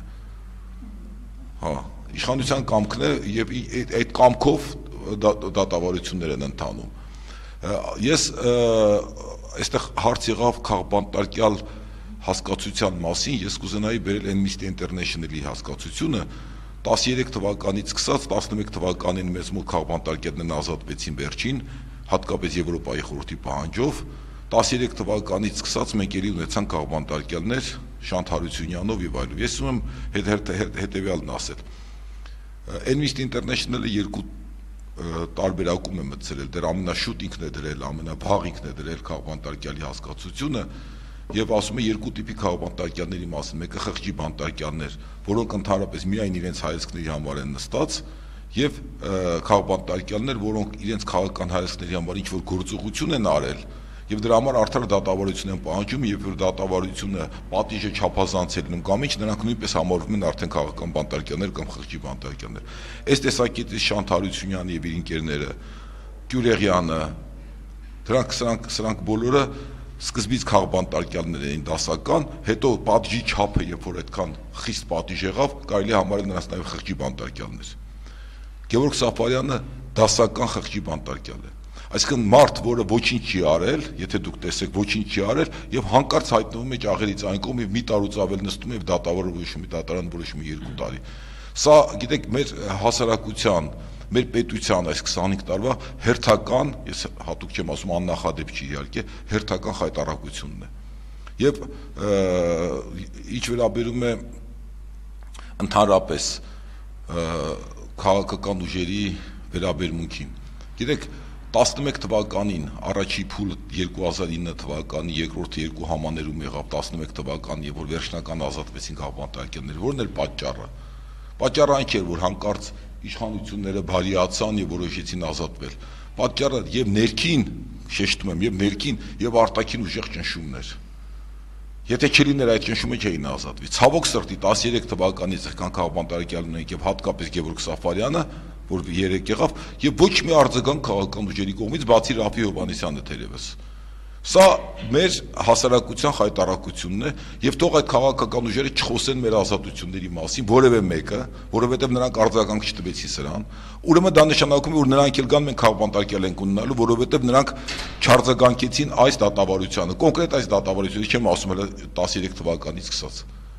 Հա, իշխանության կամքն է եւ այդ կամքով դատավարություններ են ընթանում։ Ես այստեղ հարց եղավ քաղբանտարկյալ հասկացության մասին, ես կուզենայի բերել Amnesty International-ի հասկացությունը, տասներեք թվականից սկսած տասնմեկ թվականին մեզ մոտ քաղբանտարկյալներն ազատվեցին վերջին, հատկապես Եվրոպայի խորհրդի պահանջով, տասներեք թվականից սկսած մենք ելի ունեցանք քաղբանտարկյալներ Շանթ Հարությունյանով եւ այլն։ Ես ուզում եմ հետեւյալն ասել։ Amnesty International-ը երկու տարբերակում է մտցրել, դեռ ամենաշուտ ինքն է դրել, ամենավաղ ինքն է դրել քաղբանտարկյալի հասկացությունը եւ ասում է երկու տիպի քաղբանտարկյալների մասին, մեկը խղճի բանտարկյալներ, որոնք ընդհանրապես միայն իրենց հայացքների համար են նստած, եւ քաղբանտարկյալներ, որոնք իրենց քաղաքական հայացքների համար ինչ որ գործողություն են արել, եւ դրա համար արդար դատավարություն են պահանջում, եւ որ դատավարությունը պատիժը չափազանցելն կամ ինչ, նրանք նույնպես համարվում են արդեն քաղաքական բանտարկյալներ կամ խղճի բանտարկյալներ։ Այս տեսակետից Շանթ Հարությունյանը եւ իր ընկերները, Գյուլերյանը, դրանք սրանք սրանք բոլորը սկզբից քաղբանտարկյալներ էին դասական, հետո պատիժի չափը, երբ որ այդքան խիստ պատիժ եղավ, կարելի է համարել նրանց նաեւ խղճի բանտարկյալներ։ Գևորգ Սաֆարյանը դասական խղճի բանտարկյալ է։ Այսինքն մարդ, որը ոչինչ չի արել, եթե դուք տեսեք ոչինչ չի արել եւ հանկարծ հայտնվում է ճաղերից այն կողմ եւ մի տարուց ավել նստում է եւ դատավորը որոշում է, դատարան որոշում է երկու տարի։ Սա, գիտեք, մեր հասարակության, մեր պետության այս քսանհինգ տարվա հերթական, ես հատուկ չեմ ասում աննախադեպ չի իհարկե, հերթական խայտարակությունն է։ Եվ ինչ վերաբերում է ընդհանրապես քաղաքական ուժերի վերաբերմունքին։ Գիտեք, տասնմեկ թվականին առաջի փուլը երկու հազար ինը թվականի երկրորդը երկու համաներում եղավ տասնմեկ թվականին, եւ որ վերջնական ազատվեցին քաղբանտարկյալները, որն էր պատճառը։ Պատճառը այն չէր, որ հանկարծ իշխանությունները բարիացան եւ որոշեցին ազատվել։ Պատճառը եւ ներքին, շեշտում եմ, եւ ներքին եւ արտաքին ուժեղ ճնշումներ։ Եթե չլիներ այդ ճնշումը չէին ազատվի։ Ցավոք սրտի տասներեք թվականից եղքան քաղբանտարկյալ ունենք եւ հատկապես Գևորգ Սաֆարյանը, որ երեք եղավ, եւ ոչ մի արձագանք քաղաքական ուժերի կողմից, բացի Ռաֆի Հովհաննիսյանը թերևս։ Սա մեր հասարակության խայտարակությունն է, եւ թող այդ քաղաքական ուժերը չխոսեն մեր ազատությունների մասին, որևէ մեկը, որովհետեւ նրանք արձագանք չտվեցին սրան, ուրեմն դա նշանակում է, որ նրանք էլ կան մենք քաղբանտարկյալ ենք ունենալու, որովհետեւ նրանք չարձագանքեցին այս դատավարությանը, կոնկրետ այս դատավարությունը, չեմ ասում հələ տասներեք թվականից սկսած։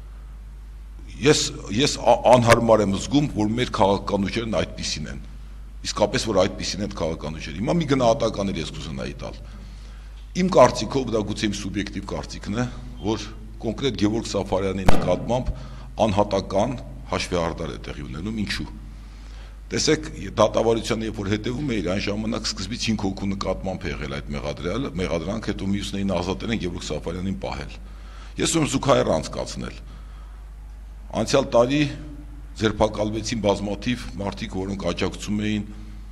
Ես ես անհարմար եմ զգում, որ մեր քաղաքական ուժերն այդպիսին են։ Իսկապես որ այդպիսին են քաղաքական ուժերը։ Հիմա մի գնահատական էլ ես կուզենայի տալ։ Իմ կարծիքով, դա գուցե իմ սուբյեկտիվ կարծիքն է, որ կոնկրետ Գևորգ Սաֆարյանի նկատմամբ անհատական հաշվեհարդար է տեղի ունենում, ինչու։ Տեսեք, դատավարությանը երբ որ հետևում էիր, այն ժամանակ սկզբից հինգ հոգու նկատմամբ է եղել այդ մեղադրյալը, մեղադրանք, հետո մյուսներին ազատել են Գևորգ Սաֆարյանին պահել։ Ես ուզում զուգահեռ անցկացնել։ Անցյալ տարի ձերբակալվեցին բազմաթիվ մարդիկ, որոնք աջակցում էին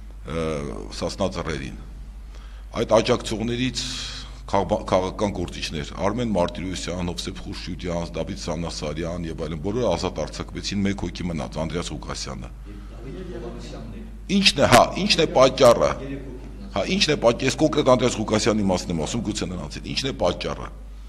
Սասնա ծռերին։ Այդ աջակցողներից քաղաքական գործիչներ Արմեն Մարտիրոսյան, Հովսեփ Խուրշիդյան, Դավիթ Սանասարյան եւ այլն բոլորը ազատ արձակվեցին, մեկ հոգի մնաց Անդրեաս Ղուկասյանը։ Ինչն է, հա, ինչն է պատճառը։ Հա, ինչն է պատճառը, ես կոնկրետ Անդրեաս Ղուկասյանի մասին եմ ասում, գուցե նրանց հետ։ Ինչն է պատճառը։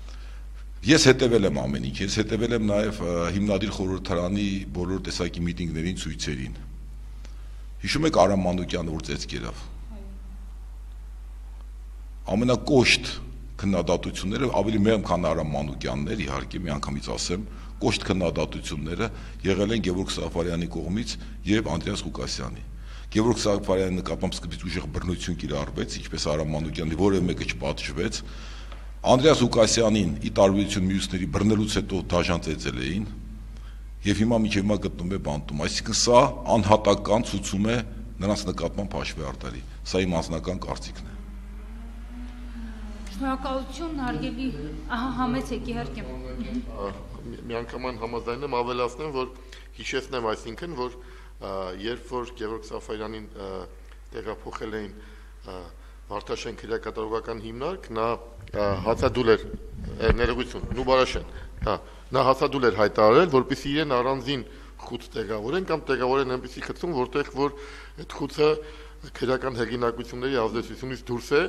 Ես հետևել եմ ամեն ինչ, ես հետևել եմ նաև հիմնադիր խորհրդարանի բոլոր տեսակի միտինգներին, ցույցերին։ Հիշում եք Արամ Մանուկյանը, որ ծեծք երավ։ ամենակոշտ քննադատությունները ավելի մեծ քան Արամ Մանուկյաններ, իհարկե միանգամից ասեմ, կոշտ քննադատությունները եղել են Գևորգ Սաֆարյանի կողմից եւ Անդրեաս Ղուկասյանի։ Գևորգ Սաֆարյանի նկատմամբ սկզբից ուժեղ բռնություն կիրառվեց, ինչպես Արամ Մանուկյանի, որևէ մեկը չպատժվեց։ Անդրեաս Ղուկասյանին ի տարբերություն մյուսների բռնելուց հետո դաժանցեցել էին եւ հիմա միջև հիմա գտնվում է բանտում։ Այսինքն սա անհատական ցուցում է նրանց նկատմամբ հաշվի արտարի։ Սա իմ անձնական կարծիքն է։ Շնորհակալություն, հարգելի, ահա համեցեք իհարկե։ Միանգամայն համաձայն եմ, ավելացնեմ, որ հիշեցնեմ, այսինքն, որ երբ որ Գևորգ Սաֆարյանին տեղափոխել էին Վարդաշեն քրեակատարողական հիմնարկ, նա հացադուլ էր ներողություն, Նուբարաշեն, հա, նա հացադուլ էր հայտարարել, որպեսզի իրեն առանձին խուտ տեղավորեն կամ տեղավորեն այնպիսի խցում, որտեղ որ այդ խուցը քրեական հեղինակությունների ազդեցությունից դուրս է,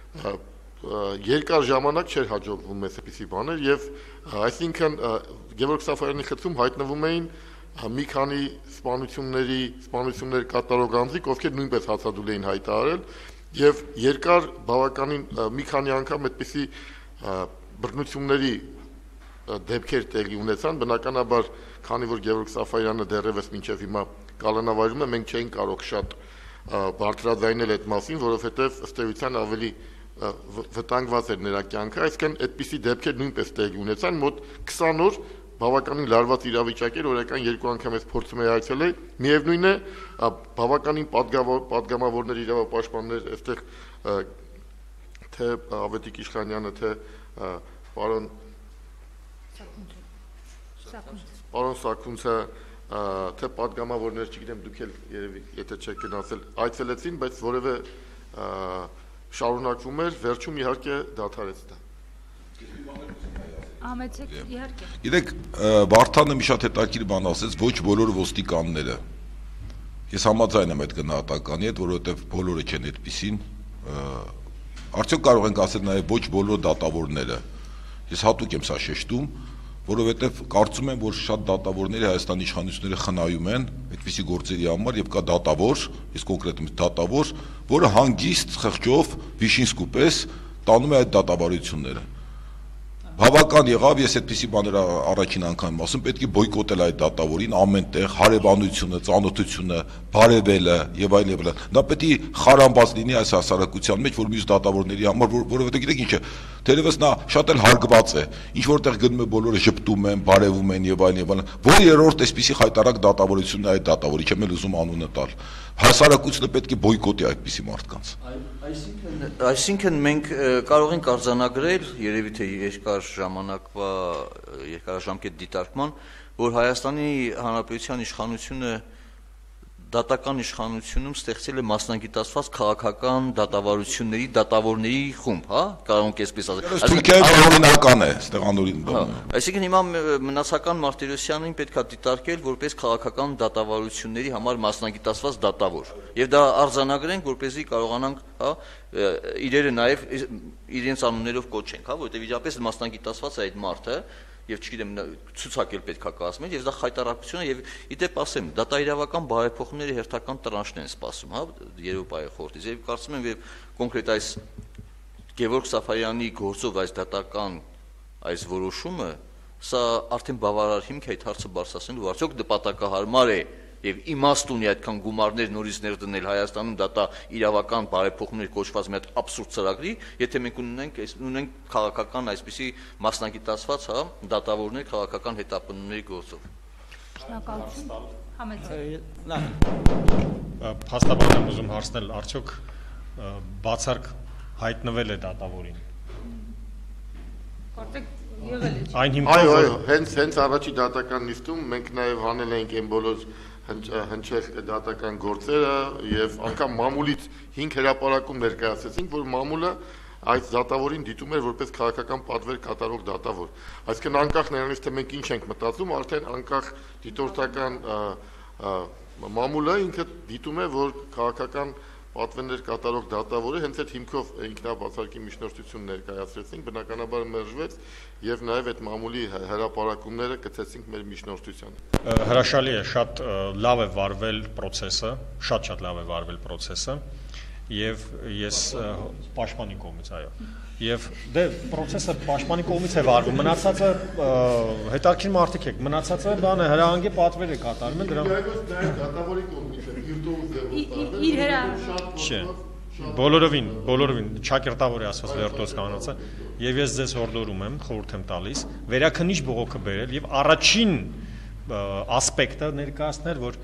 երկար ժամանակ չէր հաջողվում մեզ այդպիսի բաներ եւ այսինքն Գևորգ Սաֆարյանի խցում հայտնվում էին մի քանի սպանությունների սպանություններ կատարող անձիկ, ովքեր նույնպես հացադուլ էին հայտարարել եւ երկար բավականին մի քանի անգամ այդպիսի բռնությունների դեպքեր տեղի ունեցան, բնականաբար, քանի որ Գևորգ Սաֆարյանը դեռևս մինչև հիմա կալանավարում է, մենք չէինք կարող շատ բարձրաձայնել այդ մասին, որովհետեւ ըստ էության ավելի վտանգված էր նրա կյանքը, այսինքն այդպիսի դեպքեր նույնպես տեղի ունեցան, մոտ քսան օր բավականին լարված իրավիճակ էր, օրական երկու անգամ ես փորձում էի այցելել, միևնույն է, բավականին պատգամավորներ, իրավապաշտպաններ, այստեղ թե Ավետիք Իշխանյանը, թե պարոն Պարոն Սաքունցը, թե պատգամավորներ, չգիտեմ, դուք էլ երևի, եթե չեք գնացել, այցելեցին, բայց որևէ շարունակվում էր, վերջում իհարկե դադարեց դա։ Համեցեք, իհարկե։ Գիտեք, Վարդանը մի շատ հետաքրքիր բան ասեց, ոչ բոլոր ոստիկանները։ Ես համաձայն եմ այդ գնահատականի հետ, որովհետև բոլորը չեն այդպիսին։ Արդյոք կարող ենք ասել նաև ոչ բոլոր դատավորները։ Ես հատուկ եմ սա շեշտում, որովհետև կարծում եմ, որ շատ դատավորները Հայաստանի իշխանությունները խնայում են այդպիսի գործերի համար եւ կա դատավոր, ես կոնկրետ դատավոր, որը հանգիստ խղճով Վիշինսկու պես տանում է այդ դատավարությունները։ Բավական եղավ, ես այդպիսի բաներ առաջին անգամ ասում, պետք է բոյկոտել այդ դատավորին ամենտեղ, հարևանությունը, ծանոթությունը, բարևելը եւ այլ եւ այլ։ Դա պետք է խարանված լինի այս հասարակության մեջ, որ մյուս դատավորների համար, որովհետեւ գիտեք ինչ է, թերևս նա շատ էլ հարգված է, ինչ որտեղ գնում է բոլորը ժպտում են, բարևում են եւ այլ եւ այլ։ Որ երրորդ այսպիսի խայտարակ դատավորությունն է այդ դատավորի, չեմ էլ ուզում անունը տալ։ Հասարակությունը պետք է բոյկոտի այդպիսի մարդկանց։ Այսինքն, այսինքն մենք կարող ենք արձանագրել, երևի թե երկար ժամանակվա երկարաժամկետ դիտարկման, որ Հայաստանի Հանրապետության իշխանությունը դատական իշխանությունում ստեղծել է մասնագիտացված քաղաքական դատավարությունների դատավորների խումբ, հա, կարող ենք այսպես ասել։ Թուրքիայի օրինական է, այստեղ անորին բան։ Այսինքն հիմա մնացական Մարտիրոսյանին պետք է դիտարկել որպես քաղաքական դատավարությունների համար մասնագիտացված դատավոր։ Եվ դա արձանագրենք, որպեսզի կարողանանք, հա, իրերը նաև իրենց անուններով կոչենք, հա, որովհետև իհարկե մասնագիտացված է այդ մարդը եւ չգիտեմ ցուցակել պետքա կազմել եւ դա խայտարակություն է եւ իդեպ ասեմ դատաիրավական բարեփոխումների հերթական տրանշն են սպասում, հա, Եվրոպայի խորհրդից եւ կարծում եմ եւ կոնկրետ այս Գևորգ Սաֆարյանի գործով այս դատական այս որոշումը սա արդեն բավարար հիմք է այդ հարցը բարձրացնելու, արդյոք նպատակահարմար է եւ իմաստ ունի այդքան գումարներ նորից ներդնել Հայաստանում դատա իրավական բարեփոխումներ կոչված մի հատ աբսուրդ ծրագրի, եթե մենք ունենք ունենք քաղաքական այսպիսի մասնագիտացված, հա, դատավորներ քաղաքական հետապնդումների գործով։ Շնորհակալություն։ Համեցեք։ Փաստաբան եմ ուզում հարցնել, արդյոք բացարկ հայտնվել է դատավորին։ Կարծեք եղել է։ Այն հիմքով այո, այո, հենց հենց առաջի դատական նիստում մենք նաև հանել ենք այն բոլոր հնչեղ դատական գործերը եւ անգամ մամուլից հինգ հրապարակում ներկայացրեցինք, որ մամուլը այս դատավորին դիտում էր որպես քաղաքական պատվեր կատարող դատավոր։ Այսինքն անկախ նրանից թե մենք ինչ ենք մտածում, արդեն անկախ դիտորդական մամուլը ինքը դիտում է, որ քաղաքական պատվերներ կատարող դատավորը հենց այդ հիմքով ինքնաբացարկի միջնորդություն ներկայացրեցինք, բնականաբար մերժվեց եւ նաեւ այդ մամուլի հրապարակումները գցեցինք մեր միջնորդությանը։ Հրաշալի է, շատ լավ է վարվել process-ը, շատ-շատ լավ է վարվել process-ը եւ ես պաշտպանի կողմից, այո։ Եվ դե process-ը պաշտպանի կողմից է վարվում, մնացածը հետաքրքիր մարդիկ եք, մնացածը բան է, հրահանգի պատվեր է կատարում են դրա։ Դատավորի կողմից է, վիրտուոզ Իր հրա Չէ։ Բոլորովին, բոլորովին ճակերտավոր է ասված Լերտոս կանոնացը, եւ ես ձեզ հորդորում եմ, խորհուրդ եմ տալիս, վերաքնիչ բողոքը բերել եւ առաջին ասպեկտը ներկայացնել, որ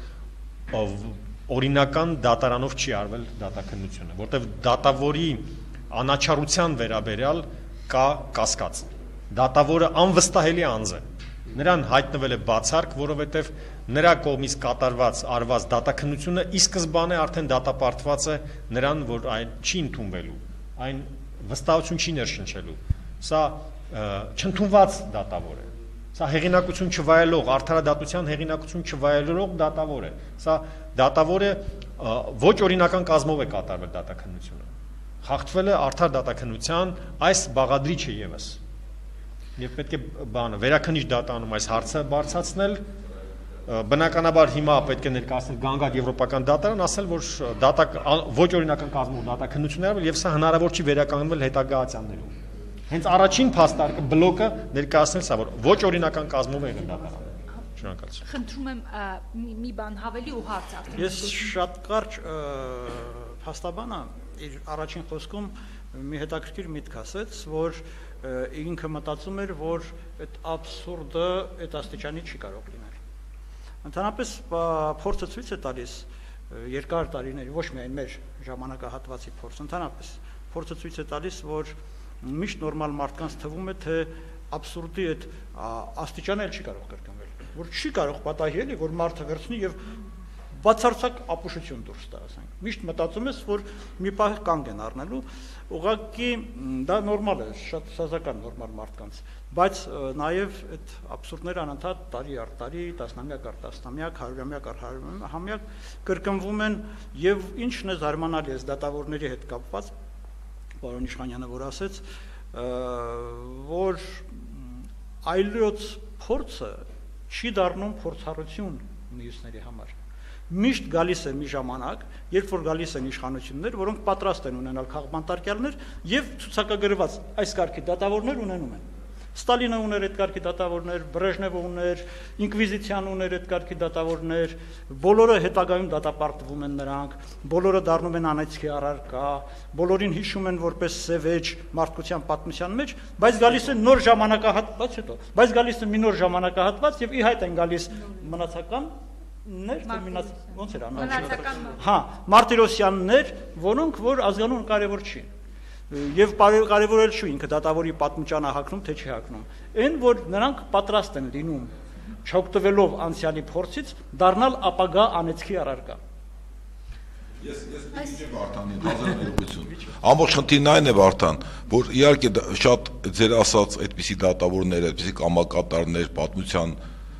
օրինական դատարանով չի արվել դատաքննությունը, որտեղ դատավորի անաչառության վերաբերյալ կա կասկած։ Դատավորը անվստահելի անձ է։ Նրան հայտնվել է բացարկ, որովհետև նրա կողմից կատարված արված դատաքննությունը ի սկզբանե արդեն դատապարտված է նրան, որ այն չի ընդունվելու, այն վստահություն չի ներշնչելու։ Սա չընդունված դատավոր է։ Սա հեղինակություն չվայելող, արդարադատության հեղինակություն չվայելող դատավոր է։ Սա դատավորը ոչ օրինական կազմով է կատարվել դատաքննությունը։ Խախտվել է արդար դատաքննության այս բաղադրիչը եւս։ Եվ պետք է բանը վերաքնիչ դատանում այս հարցը բարձրացնել, բնականաբար հիմա պետք է ներկայացնել գանգատ եվրոպական դատարան, ասել, որ դատակ ոչ օրինական կազմով դատաքննություն արվել եւ սա հնարավոր չի վերականգնվել հետագա ացիաներում։ Հենց առաջին փաստարկը բլոկը ներկայացնել սա, որ ոչ օրինական կազմով է եղել դատարանը։ Շնորհակալություն։ Խնդրում եմ մի բան հավելի ու հարց արդեն։ Ես շատ կարճ փաստաբանը իր առաջին խոսքում մի հետաքրքիր միտք ասեց, որ ինքը մտածում էր, որ այդ աբսուրդը այդ աստիճանի չի կարող լինել։ Ընդհանրապես փորձը ցույց է տալիս երկար տարիների, ոչ միայն մեր ժամանակահատվածի փորձ, ընդհանրապես փորձը ցույց է տալիս, որ միշտ նորմալ մարդկանց թվում է, թե աբսուրդի այդ աստիճանը էլ չի կարող կրկնվել, որ չի կարող պատահի էլի, որ մարդը վերցնի եւ բացարձակ ապուշություն դուրս տա, ասենք։ Միշտ մտածում ես, որ մի պահ կանգ են առնելու, ուղղակի դա նորմալ է, շատ սազական նորմալ մարդկանց, բայց նաև այդ աբսուրդները անընդհատ տարի առ տարի, տասնամյակ առ տասնամյակ, հարյուրամյակ առ հարյուրամյակ կրկնվում են եւ ինչն է զարմանալի է դատավորների հետ կապված, պարոն Իշխանյանը որ ասեց, որ այլոց փորձը չի դառնում փորձառություն մյուսների համար։ Միշտ գալիս է մի ժամանակ, երբ որ գալիս են իշխանություններ, որոնք պատրաստ են ունենալ քաղբանտարկյալներ եւ ցուցակագրված այս կարգի դատավորներ ունենում են։ Ստալինը ուներ այդ կարգի դատավորներ, Բրեժնևը ուներ, ինկվիզիցիան ուներ այդ կարգի դատավորներ, բոլորը հետագայում դատապարտվում են նրանք, բոլորը դառնում են անեծքի առարկա, բոլորին հիշում են որպես սևեջ մարդկության պատմության մեջ, բայց գալիս է նոր ժամանակահատված հետո, բայց գալիս է մի նոր ժամանակահատված եւ ի հայտ են գալիս մնացական ներ մնաց ոնց էր անունը հա Մարտիրոսյաններ, որոնք որ ազգանուն կարևոր չի եւ կարևորել չի ինքը դատավորի պատմուճանը հակնում թե չի հակնում այն որ նրանք պատրաստ են լինում չօգտվելով անցյալի փորձից դառնալ ապագա անեծքի առարկա։ Ես ես դիժե Վարդանի հազարներություն ամբողջ խնդիրն այն է Վարդան, որ իհարկե շատ ձեր ասած այդպիսի դատավորներ, այդպիսի կամակատարներ պատմության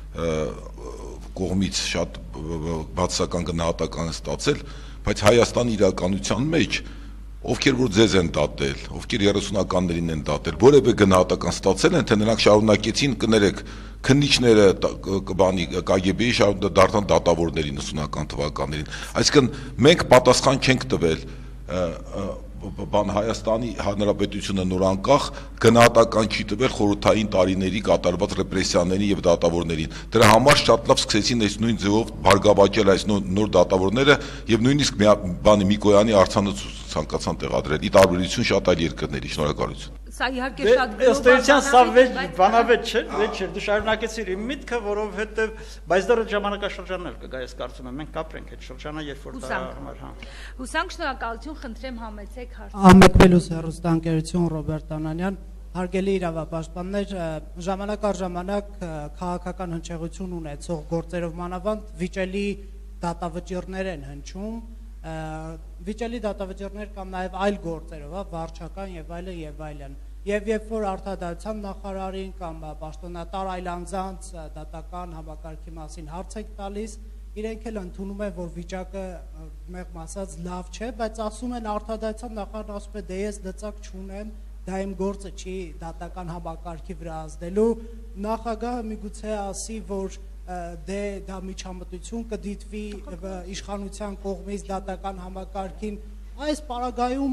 կողմից շատ բացասական գնահատական ստացել, բայց Հայաստանի իրականության մեջ ովքեր որ ձեզ են դատել, ովքեր երեսունականներին են դատել, որևէ գնահատական ստացել են, թե նրանք շարունակեցին կներեք քննիչները կբանի կագեբեի դարձան դատավորների նվնական թվականներին։ Այսինքն մենք պատասխան չենք տվել բան Հայաստանի Հանրապետությունը նորանկախ գնահատական չի տվել խորհրդային տարիների կատարված ռեպրեսիաների եւ դատավորներին։ Դրա համար շատ լավ սկսեցին այս նույն ձևով բարգավաճել այս նոր դատավորները եւ նույնիսկ բանի Միկոյանի արձանը ցանկացան տեղադրել՝ ի տարբերություն շատ այլ երկրների։ Շնորհակալություն։ Սա իհարկե շատ Ըստեյության սա վեճ բանավեճ չէ, վեճ չէ, դու շարունակեցիր իմ միտքը, որովհետեւ բայց դեռ ժամանակաշրջաններ կգա, ես կարծում եմ մենք կապրենք այդ շրջանը, երբ որ դա համար հա։ Հուսանք շնորհակալություն, խնդրեմ համեցեք հարցը։ Ամեկվելուս հեռուստաընկերություն Ռոբերտ Անանյան, հարգելի իրավապաշտպաններ, ժամանակ առ ժամանակ քաղաքական հնչեղություն ունեցող գործերով մանավանդ վիճելի դատավճիռներ են հնչում, վիճելի դատավճիռներ կամ նաև այլ գործերով, հա, վարչական եւ այլն եւ այլն։ Եվ երբ որ արդարադատության նախարարին կամ պաշտոնատար այլ անձանց դատական համակարգի մասին հարց եք տալիս, իրենք էլ ընդունում են, որ վիճակը մեղմ ասած լավ չէ, բայց ասում են արդարադատության նախարարն ասում է դե ես լծակ չունեմ, դա իմ գործը չի դատական համակարգի վրա ազդելու, նախագահը միգուցե ասի, որ դե դա միջամտություն կդիտվի իշխանության կողմից դատական համակարգին այս պարագայում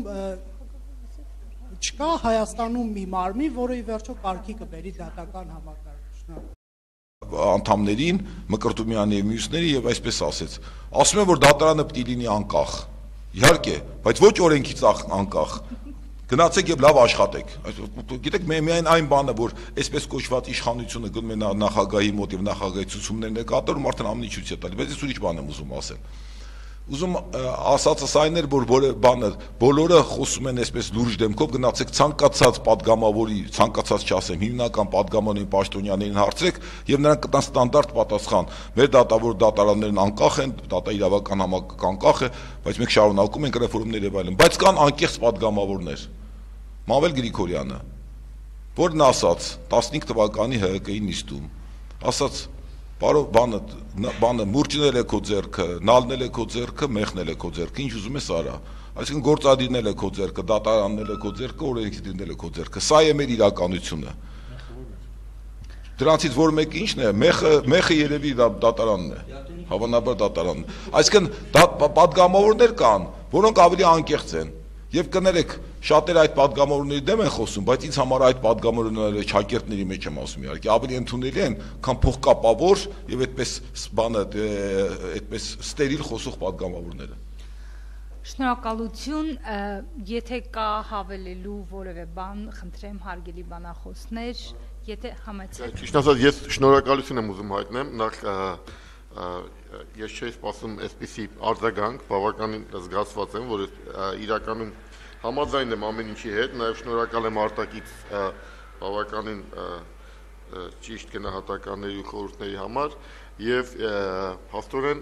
չկա Հայաստանում մի մարմին, որը ի վերջո կարգի կբերի դատական համակարգ։ Անդամներին, Մկրտումյանի եւ մյուսների եւ այսպես ասեց։ Ասում են, որ դատարանը պետք է լինի անկախ։ Իհարկե, բայց ոչ օրենքից անկախ։ Գնացեք եւ լավ աշխատեք։ Գիտեք, միայն այն բանը, որ այսպես կոչված իշխանությունը գնում է նախագահի մոտ եւ նախագահի ցուցումներն է կատարում, արդեն ամենի ցույց է տալիս, բայց ես ուրիշ բան եմ ուզում ասել։ Ուզում ասածս այն էր, որ բանը բոլորը խոսում են այսպես լուրջ դեմքով, գնացեք ցանկացած падգամավորի, ցանկացած չասեմ, հիմնական падգամավորին Պաշտոնյաներին հարցրեք եւ նրանք կտան ստանդարտ պատասխան։ Մեր դատավոր դատարաններն անկախ են, դատա իրավական համակարգ անկախ է, բայց մենք շարունակում ենք ռեֆորմներ եւ այլն, բայց կան անկեղծ падգամավորներ։ Մավել Գրիգորյանը, որն ասաց տասնհինգ թվականի Հ Հ Կ-ի նիստում, ասաց Բարով բանը, բանը մուրճնել է քո ձեռքը, նալնել է քո ձեռքը, մեղնել է քո ձեռքը, ինչ ուզում ես արա։ Այսինքն գործադիրնել է քո ձեռքը, դատարաննել է քո ձեռքը, օրենքի դիրնել է քո ձեռքը։ Սա է մեր իրականությունը։ Դրանցից որ մեկը ի՞նչն է, մեղը, մեղը երևի դատարանն է, հավանաբար դատարանն է։ Այսինքն падգամավորներ կան, որոնք ավելի անկեղծ են։ Եվ կներեք, շատերը այդ падգամավորների դեմ են խոսում, բայց ինձ համար այդ падգամավորները ճակերտների մեջ եմ ասում իհարկե, ավելի ընդունելի են, քան փոխկապավոր եւ այդպես բանը, այդպես ստերիլ խոսող падգամավորները։ Շնորհակալություն, եթե կա հավելելու որևէ բան, խնդրեմ հարգելի բանախոսներ, եթե համեցեք։ Ճիշտ ասած, ես շնորհակալություն եմ ուզում հայտնեմ, նախ ես չէի սպասում այսպիսի արձագանք, բավականին զգացված եմ, որ իրականում համաձայն եմ ամեն ինչի հետ, նաև շնորհակալ եմ արտակից բավականին ճիշտ գնահատականների ու խորհուրդների համար եւ հաստորեն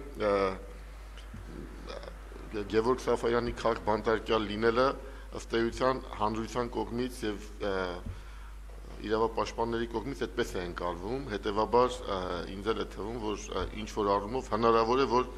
Գևորգ Սաֆարյանի քաղաք բանտարկյալ լինելը ըստ էության հանրության կողմից եւ իրավապաշտպանների կողմից այդպես է ընկալվում, հետեւաբար ինձ էլ է թվում, որ ինչ որ առումով հնարավոր է, որ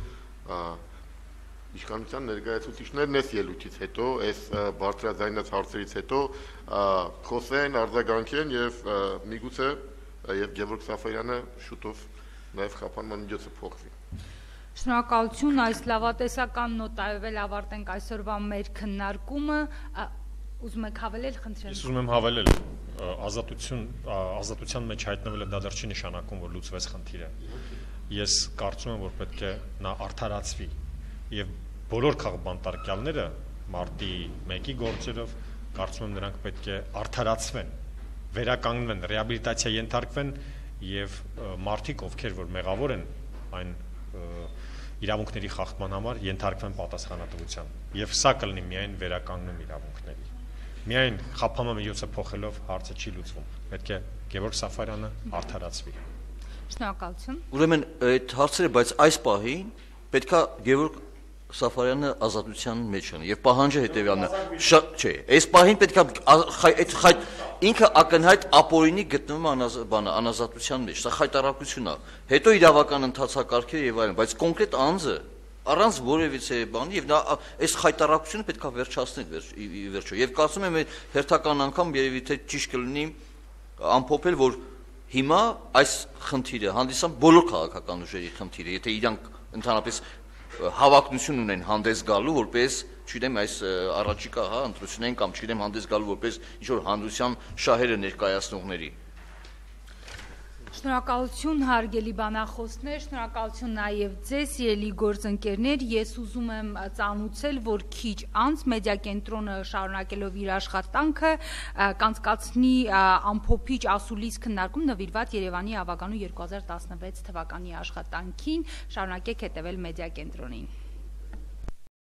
իշխանության ներկայացուցիչներն այս ելույթից հետո, այս բարձրաձայնած հարցերից հետո խոսեն, արձագանքեն եւ միգուցե եւ Գևորգ Սաֆարյանը շուտով նաեւ խափանման միջոցը փոխվի։ Շնորհակալություն, այս լավատեսական նոտայով էլ ավարտենք այսօրվա մեր քննարկումը։ Ուզում եք հավելել, խնդրեմ։ Ես ուզում եմ հավելել, ազատություն, ազատության մեջ հայտնվելը դա դեռ չի նշանակում, որ լուծվեց խնդիրը։ Ես կարծում եմ, որ պետք է նա արդարացվի եւ բոլոր քաղաքբանտարկյալները մարտի մեկի գործերով կարծում եմ նրանք պետք է արդարացվեն, վերականգնվեն, ռեաբիլիտացիա ենթարկվեն եւ մարդիկ, ովքեր որ մեղավոր են այն իրավունքների խախտման համար ենթարկվեն պատասխանատվության եւ սա կլինի միայն վերականգնում իրավունքների։ Միայն խափանման միջոցը փոխելով հարցը չի լուծվում։ Պետք է Գևորգ Սաֆարյանը արդարացվի։ Շնորհակալություն։ Ուրեմն այդ հարցերը, բայց այս պահին պետքա Գևորգ Սաֆարյանը ազատության մեջ ആണ് եւ պահանջը հետեւյալն է։ Չէ, այս պահին պետքա այդ ինքը ակնհայտ ապօրինի գտնվում բանը անազատության մեջ, սա խայտարակություն է։ Հետո իրավական ընթացակարգեր եւ այլն, բայց կոնկրետ անձը առանց որևիցե բանի եւ նա այս խայտարակությունը պետքա վերջացնել ի վերջո։ Եվ կարծում եմ հերթական անգամ երևի թե ճիշտ կլինի ամփոփել, որ հիմա այս խնդիրը հանդիսան բոլոր քաղաքական ուժերի խնդիրը, եթե իրանք ընդհանրապես հավակնություն ունեն հանդես գալու, որպես, չգիտեմ, այս առաջիկա, հա, ընտրություններին կամ չգիտեմ հանդես գալու, որպես ինչ-որ հանրության շահերը ներկայացնողների։ Շնորհակալություն հարգելի բանախոսներ, շնորհակալություն նաև ձեզ ելի գործընկերներ, ես ուզում եմ ծանուցել, որ քիչ անց մեդիա կենտրոնը շարունակելով իր աշխատանքը կանցկացնի ամփոփիչ ասուլիս քննարկում նվիրված Երևանի ավագանու երկու հազար տասնվեց թվականի աշխատանքին, շարունակեք հետևել մեդիա կենտրոնին։